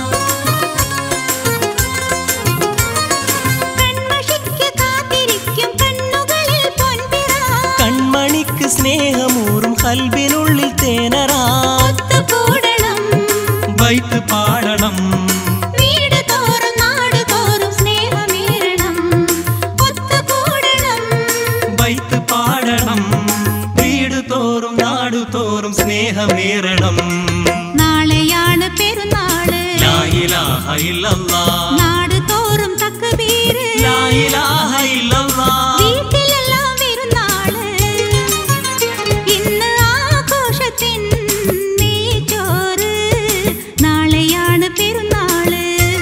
കൺമഷിക്ക് കാത്തിരിക്കും കണ്ണുകളിൽ പൊൻപിറ കൺമണിക്ക് സ്നേഹമൂറും കൽബിനുള്ളിൽ തേനറാം ഒത്തുകൂടണം വൈത്ത് പാടണം വീട് തോറും നാട് തോറും സ്നേഹമേറണം ഒത്തുകൂടണം വൈത്ത് പാടണം വീട് തോറും നാടു തോറും സ്നേഹമേറണം നാളെയാണ് പെരുന്നാള് ലാ ഇലാഹ ഇല്ലല്ലാഹ് നാട് തോറും തക്ബീര് ലാ ഇലാഹ ഇല്ലല്ലാഹ് വീട്ടിലെല്ലാം പെരുന്നാള് ഇന്ന് ആഘോഷത്തിൻ നെയ്ച്ചോറ് നാളെയാണ് പെരുന്നാള്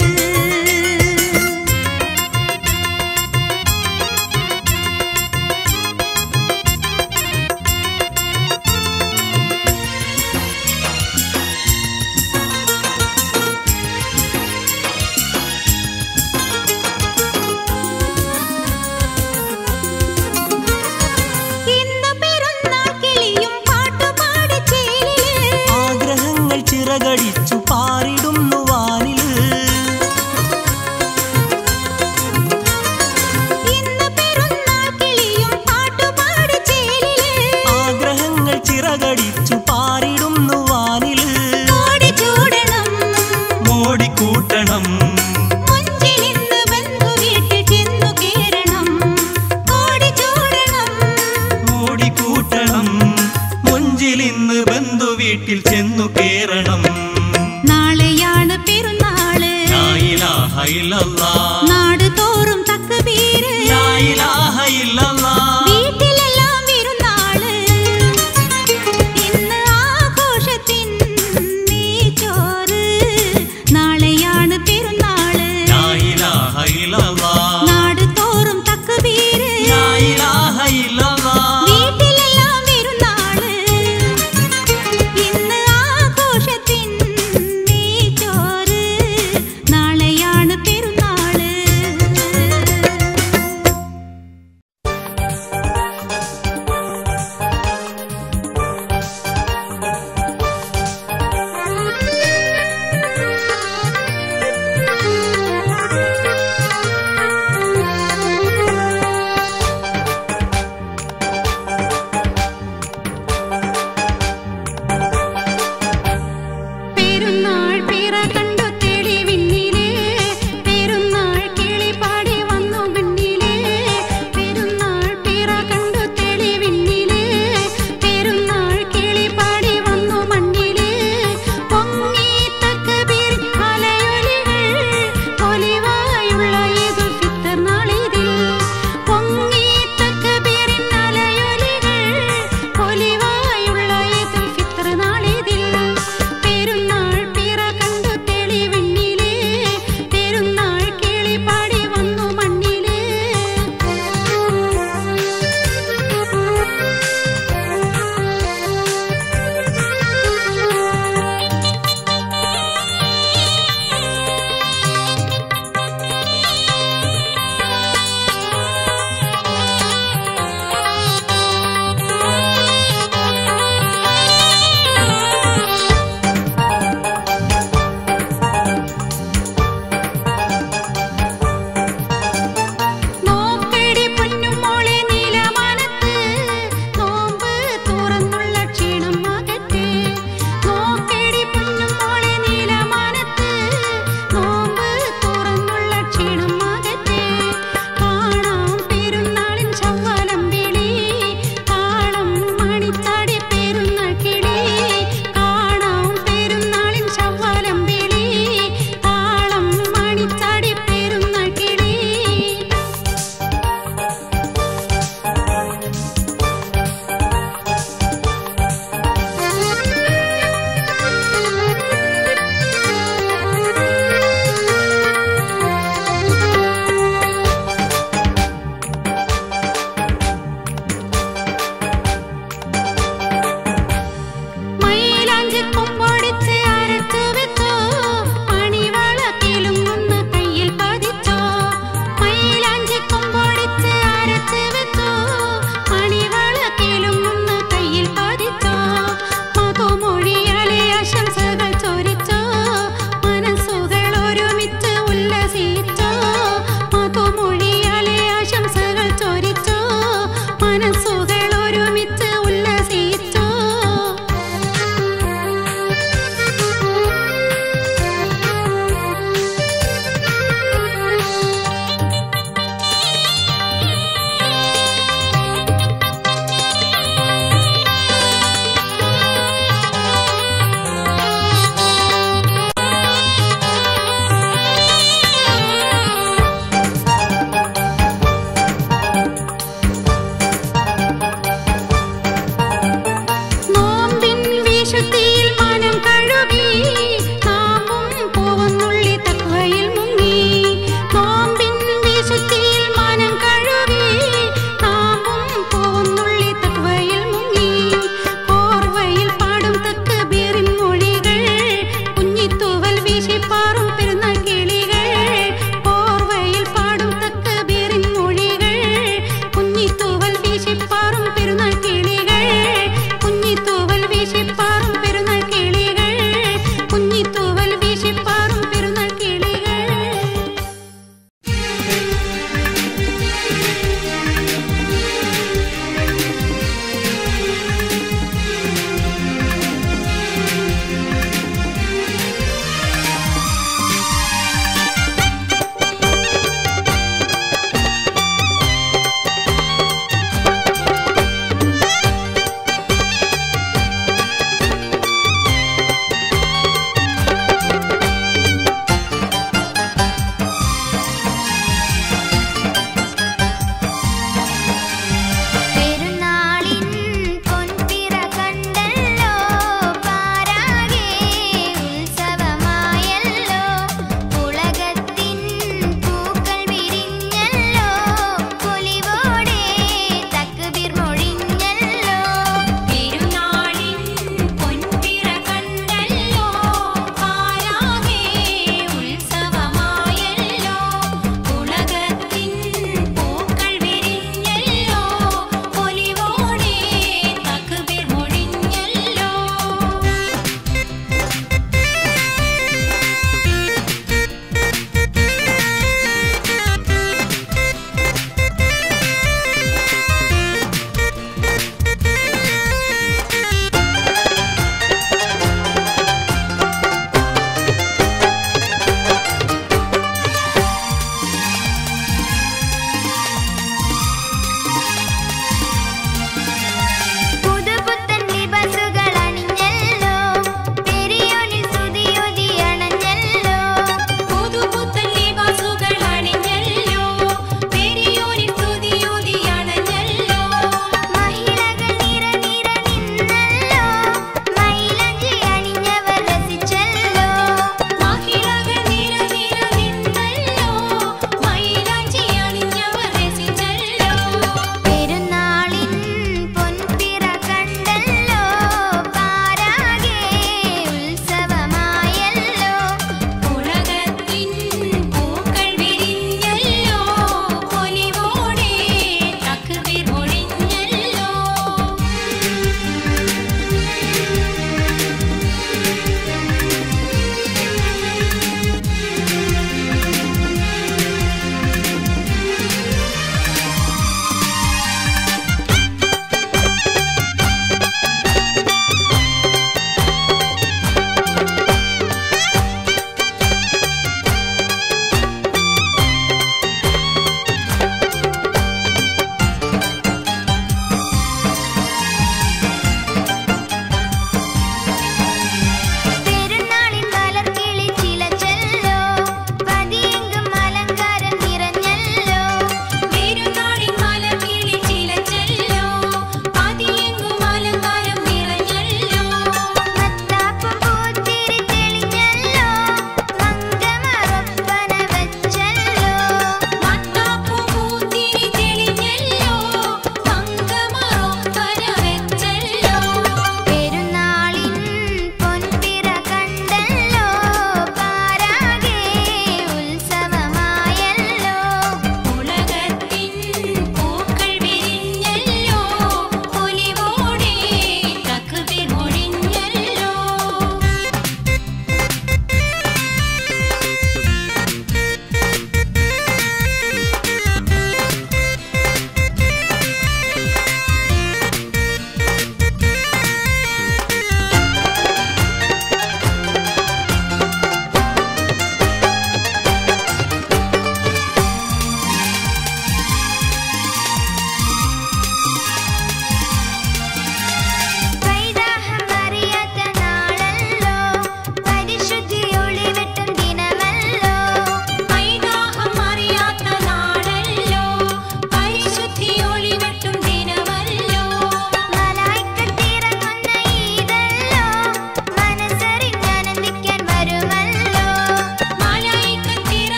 ഇന്ന് പെരുന്നാൾ കിളിയും പാട്ടുപാടി ചേലില് ആഗ്രഹങ്ങൾ ചിറകടിച്ചു പാറിടുന്നു വാനില് ഇന്ന് പെരുന്നാൾ കിളിയും പാട്ടുപാടി ചേലില് ആഗ്രഹങ്ങൾ ചിറകടിച്ചു പാറിടുന്നു വാനില് കോടി ചൂടണം മോടിക്കൂട്ടണം മുഞ്ചിലിന്ന് ബന്ധു വീട്ടിൽ ചെന്നു കേറണം കോടി ചൂടണം മോടിക്കൂട്ടണം മുഞ്ചിലിന്ന് ബന്ധു വീട്ടിൽ ചെന്നു കേറണം ഇല്ലല്ലാഹ് നാട് തോറും തക്ബീര് ലാ ഇലാഹ ഇല്ലല്ലാഹ് വീട്ടിലെല്ലാം വിരുന്നാള് ഇന്ന് ആഘോഷത്തിൻ നെയ്ച്ചോറ് നാളെയാണ് പെരുന്നാള് ലാ ഇലാഹ ഇല്ലല്ലാഹ് നാട് തോറും തക്ബീര് ലാ ഇലാഹ ഇല്ലല്ലാഹ് വീട്ടിലെല്ലാം വിരുന്നാള് ഇന്ന് ആഘോഷത്തിൻ നെയ്ച്ചോറ് നാളെയാണ് പെരുന്നാള്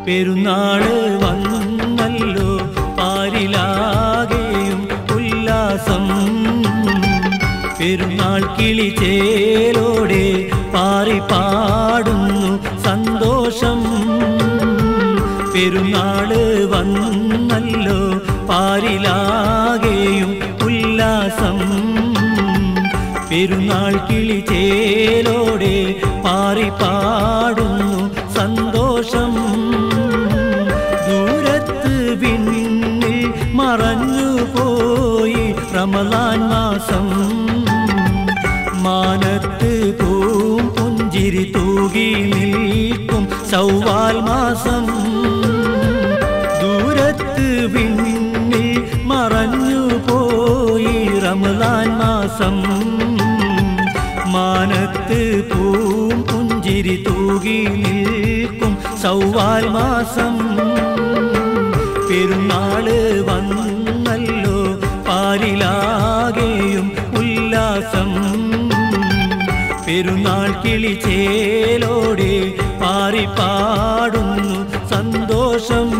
പെരുന്നാള് വന്നല്ലോ പാരിലാകെയും ഉല്ലാസം പെരുന്നാൾ കിളിചേലോടെ പാറി പാടുന്നു സന്തോഷം പെരുന്നാള് വന്നല്ലോ പാരിലാകെയും ഉല്ലാസം പെരുന്നാൾ കിളിചേലോടെ പാറി പാടുന്നു സന്തോഷം ദൂരത്ത് പിന്നിൽ മറഞ്ഞു പോയി റമളാൻ മാസം മാനത്ത് പൂം പുഞ്ചിരി തൂകി നിൽക്കും ശൗവാൽ മാസം ദൂരത്ത് പിന്നിൽ മറഞ്ഞു പോയി റമളാൻ മാസം മാനത്ത് പൂം പുഞ്ചിരി തൂകി നിൽക്കും ശൗവാൽ മാസം പെരുന്നാള് വന്നല്ലോ പാരിലാകെയും ഉല്ലാസം പെരുന്നാൾ കിളിചേലോടെ പാറി പാടുന്നു സന്തോഷം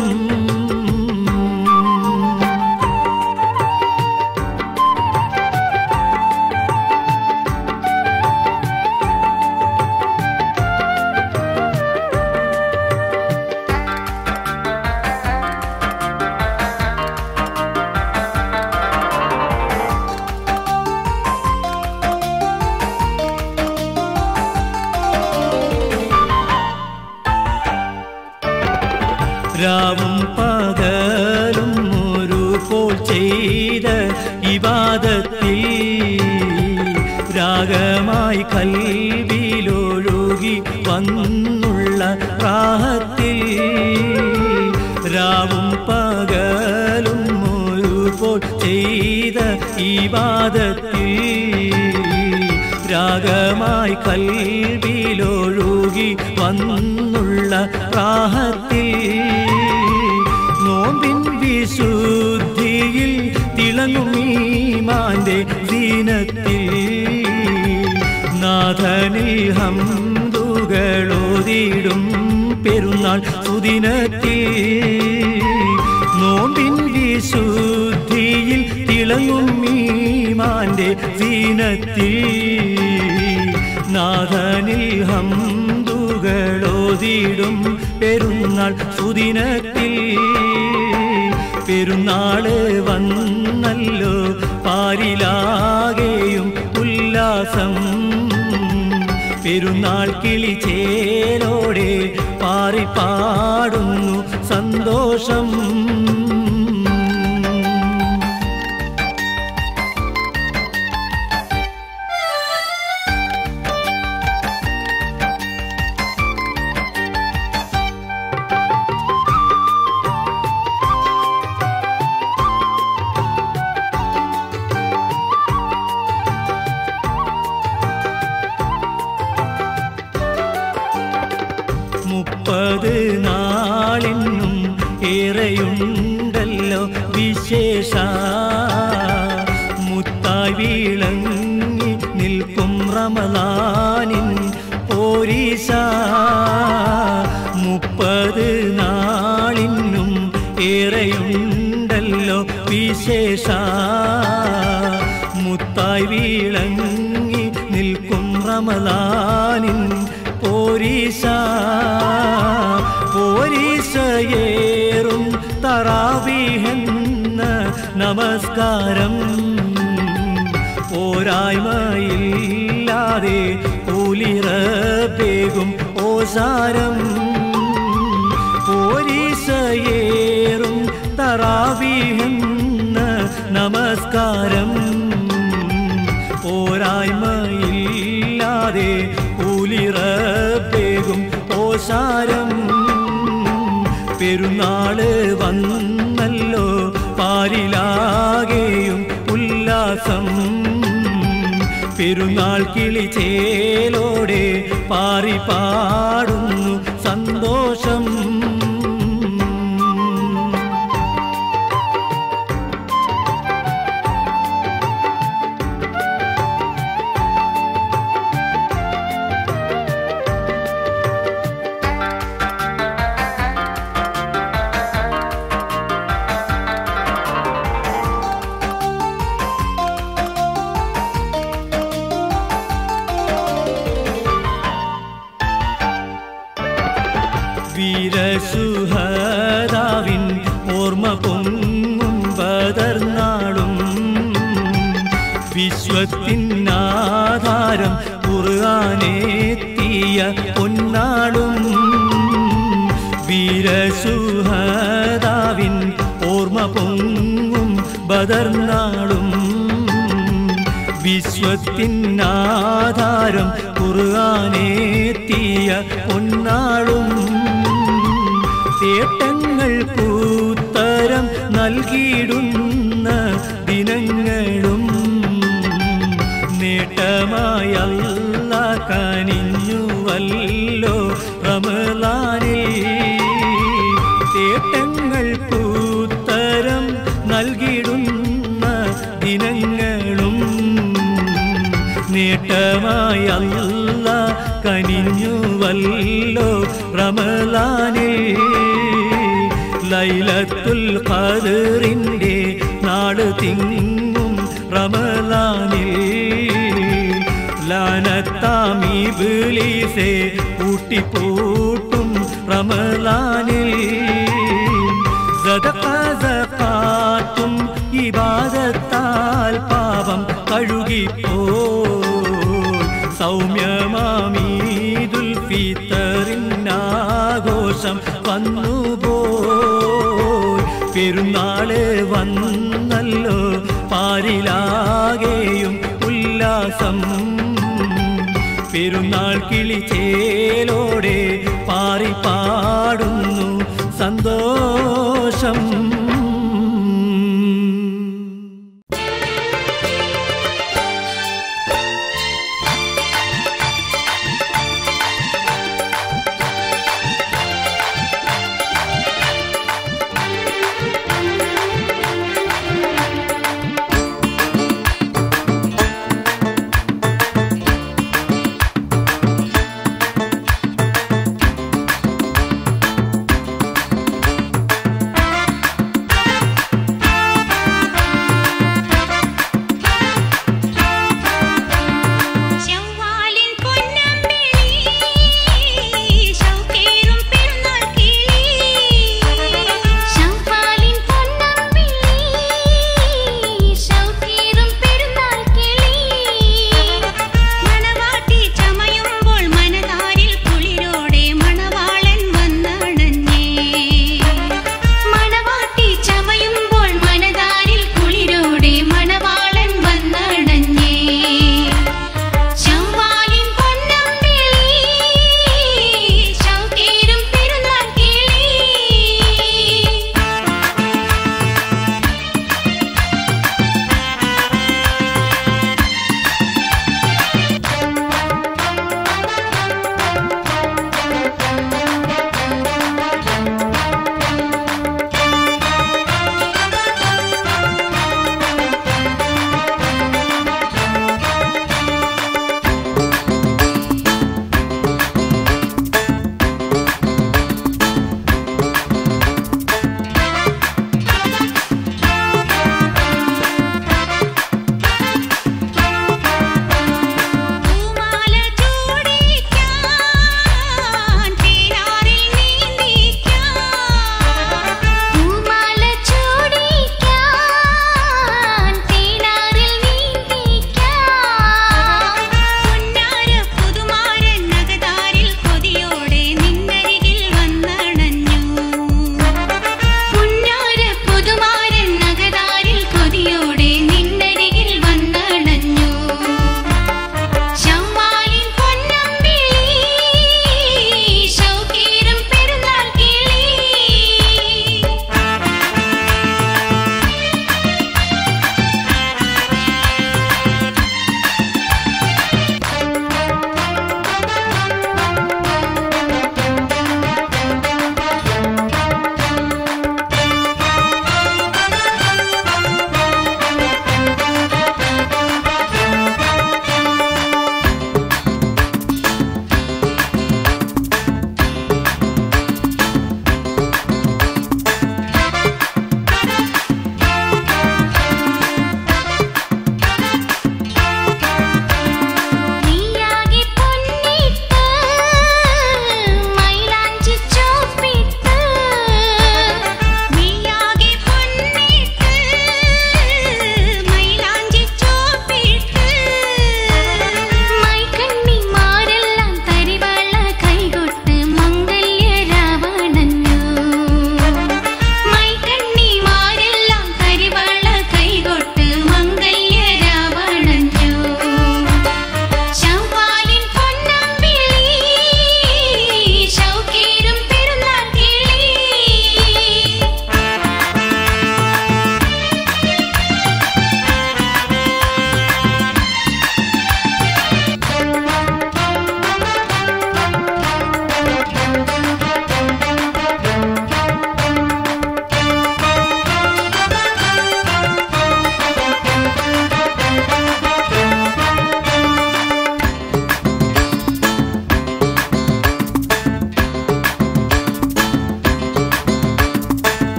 രാവും പകലും ഒരുപോൽ ചെയ്ത ഇബാദത്തിൽ രാഗമായി കൽബിലൊഴുകി വന്നുള്ള റാഹത്തിൽ രാവും പകലും ഒരുപോൽ ചെയ്ത ഇബാദത്തിൽ രാഗമായി കൽബിലൊഴുകി വന്നുള്ള റാഹത്തിൽ നോമ്പിൻ വിശുദ്ധിയിൽ തിളങ്ങും ഈമാന്റെ ദീനത്തിൽ നാഥനിൽ ഹംദുകളോതിടും പെരുന്നാൾ സുദിനത്തിൽ നോമ്പിൻ വിശുദ്ധിയിൽ തിളങ്ങും ഈമാന്റെ ദീനത്തിൽ നാഥനിൽ ഹംദുകളോതിടും പെരുന്നാൾ സുദിനത്തിൽ പെരുന്നാള് വന്നല്ലോ പാരിലാകെയും ഉല്ലാസം പെരുന്നാൾ കിളിചേലോടെ പാറി പാടുന്നു സന്തോഷം മുപ്പത് നാളിനും ഏറെയുണ്ടല്ലോ വിശേഷ മുത്തായി വിളങ്ങി നിൽക്കും റമളാനിൻ പോരീശ മുപ്പത് നാളിനും ഏറെയുണ്ടല്ലോ വിശേഷ മുത്തായി വിളങ്ങി നിൽക്കും റമളാനിൻ പോരീശ പോരീശയേറും തറാവീഹെന്ന നമസ്കാരം പോരായ്മയില്ലാതെ കൂലിറപ്പേകും ഓസാരം പോരീശയേറും തറാവീഹെന്ന നമസ്കാരം പോരായ്മയില്ലാതെ കൂലിറപ്പേകും ഓസാരം പെരുന്നാള് വന്നല്ലോ പാരിലാകെയും ഉല്ലാസം പെരുന്നാൾ കിളിചേലോടെ പാറി പാടുന്നു സന്തോഷം വീരസുഹദാവിൻ ഓർമ്മ പൊങ്ങും ബദർനാളും വിശ്വത്തിനാധാരം ഖുർആനെത്തിയ പൊന്നാളും വീരസുഹദാവിൻ ഓർമ്മ പൊങ്ങും ബദർനാളും വിശ്വത്തിനാധാരം ഖുർആനെത്തിയ പൊന്നാളും തേട്ടങ്ങൾക്കുത്തരം നൽകിയിടുന്ന ദിനങ്ങളും നേട്ടമായി അല്ലാഹ് കനിഞ്ഞുവല്ലോ റമളാനിൽ തേട്ടങ്ങൾക്കുത്തരം നൽകിയിടുന്ന ദിനങ്ങളും നേട്ടമായി അല്ലാഹ് കനിഞ്ഞുവല്ലോ റമളാനിൽ ലൈലത്തുൽ ഖദ്റിന്റെ നാട് തിങ്ങും റമളാനിൽ ലാനത്താമി ഇബ്ലീസേ പൂട്ടിപ്പൂട്ടും റമളാനിൽ സദഖ സഖാത്തും ഇബാദത്താൽ പാപം കഴുകിപ്പോയി സൗമ്യമാമീദുൽ ഫിത്തറിനാഘോഷം വന്നുപോയി പെരുന്നാള് വന്നല്ലോ പാരിലാകെയും ഉല്ലാസം പെരുന്നാൾ കിളിച്ചേലോടെ പാറി പാടുന്നു സന്തോഷം.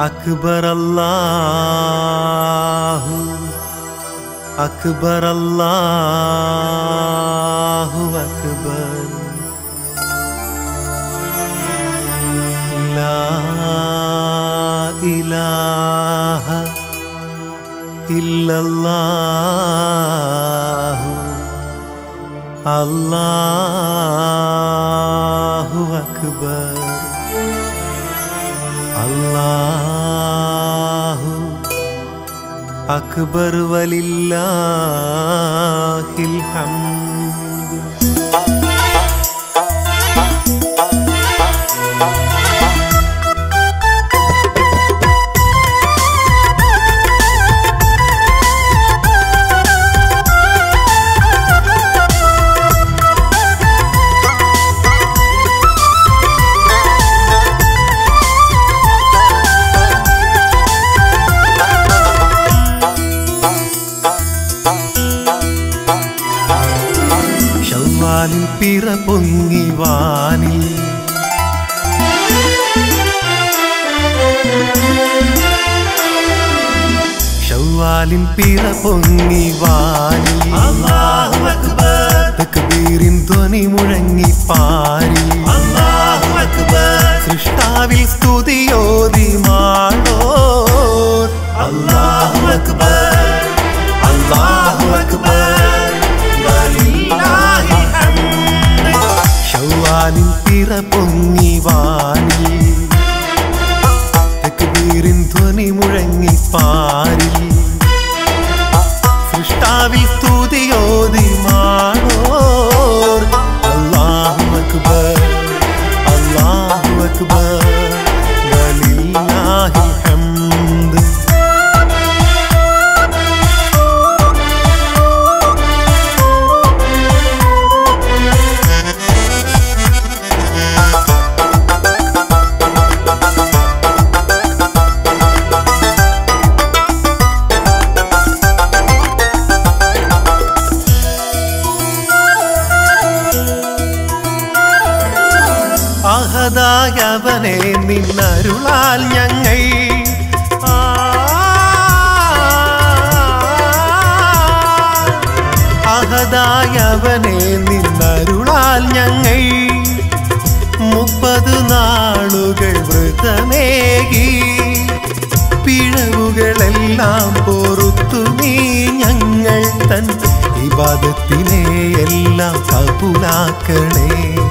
അക്ബർ അല്ലാഹു അക്ബർ അല്ലാഹു അക്ബർ ലാ ഇലാഹ ഇല്ലല്ലാഹു അല്ലാഹു അക്ബർ അല്ലാഹു അക്ബർ വലില്ലാഹിൽ ഹംദ്. ശവ്വാലിൽ പിറ പൊങ്ങി വാനിൽ ശവ്വാലിൻ പിറ പൊങ്ങി വാനിൽ അല്ലാഹു അക്ബർ തക്ബീറിൻ ധ്വനി മുഴങ്ങി പാരിൽ അല്ലാഹു അക്ബർ സൃഷ്ടാവിൽ സ്തുതിയോതി മാളോർ അല്ലാഹു അക്ബർ അല്ലാഹു അക്ബർ ശവ്വാലിൻ പിറ പൊങ്ങി വാനിൽ തക്ബീറിൻ ധ്വനി മുഴങ്ങി പാരിൽ സൃഷ്ടാവിൽ സ്തുതിയോതി മാളോർ അല്ലാഹു അക്ബർ അല്ലാഹു അക്ബർ വലില്ലാഹിൽ ഹംദ്. അഹദായവനെ നിന്നരുളാൽ ഞങ്ങൾ അഹദായവനെ നിന്നരുളാൽ ഞങ്ങൾ മുപ്പത് നാളുകൾ വ്രതമേകി പിഴവുകളെല്ലാം പൊറുത്തു നീ ഞങ്ങൾ തൻ ഇബാദത്തിനെ എല്ലാം കബൂലാക്കണേ.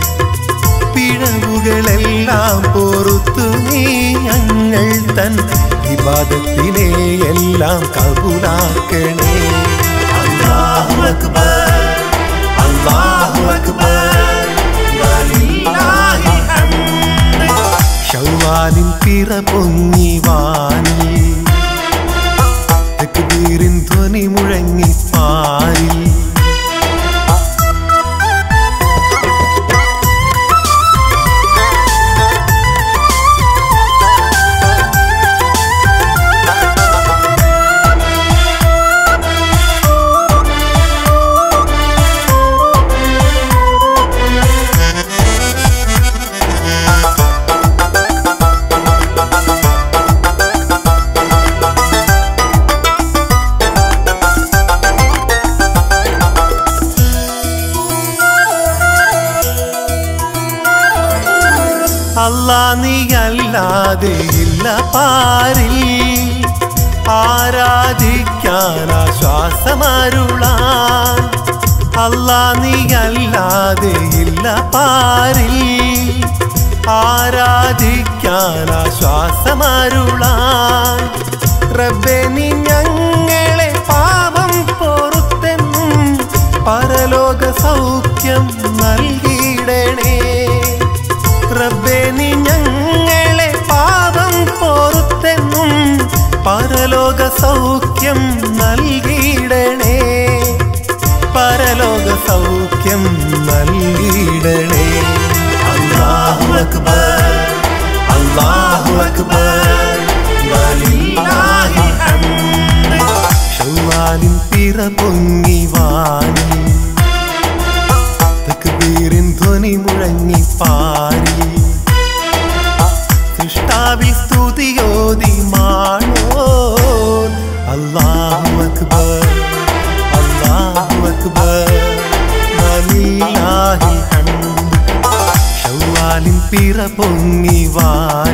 പിഴവുകളെല്ലാം പൊറുത്തു നീ ഞങ്ങൾ തൻ ഇബാദത്തിനെ എല്ലാം കബൂലാക്കണേ. അല്ലാഹു അക്ബർ അല്ലാഹു അക്ബർ വലില്ലാഹിൽ ഹംദ്. ശവ്വാലിൻ പിറ പൊങ്ങി വാനിൽ തക്ബീറിൻ ധ്വനി മുഴങ്ങി പാരിൽ അല്ലാ നീയല്ലാതെ ഇല്ല പാരിൽ ആരാധിക്കാൻ ആശ്വാസമരുളാൻ. അല്ലാ നീയല്ലാതെ ഇല്ല പാരിൽ ആരാധിക്കാൻ ആശ്വാസമരുളാൻ. റബ്ബേ നീ ഞങ്ങളെ പാപം പൊറുത്തെന്നും പരലോക സൗഖ്യം നൽകിയിടണേ. റബ്ബേ നീ ഞങ്ങളെ പാപം പൊറുത്തെന്നും പരലോക സൗഖ്യം നൽകിയിടണേ. പരലോക സൗഖ്യം നൽകിയിടണേ. അല്ലാഹു അക്ബർ അല്ലാഹു അക്ബർ വലില്ലാഹിൽ ഹംദ്. ശവ്വാലിൻ പിറ പൊങ്ങി വാനിൽ തക്ബീറിൻ ധ്വനി മുഴങ്ങി പാരിൽ സൃഷ്ടാവിൽ സ്തുതിയോതി അല്ലാഹു അക്ബർ അല്ലാഹു അക്ബർ വലില്ലാഹിൽ ഹംദ്. ശവ്വാലിൻ പിറ പൊങ്ങി വാ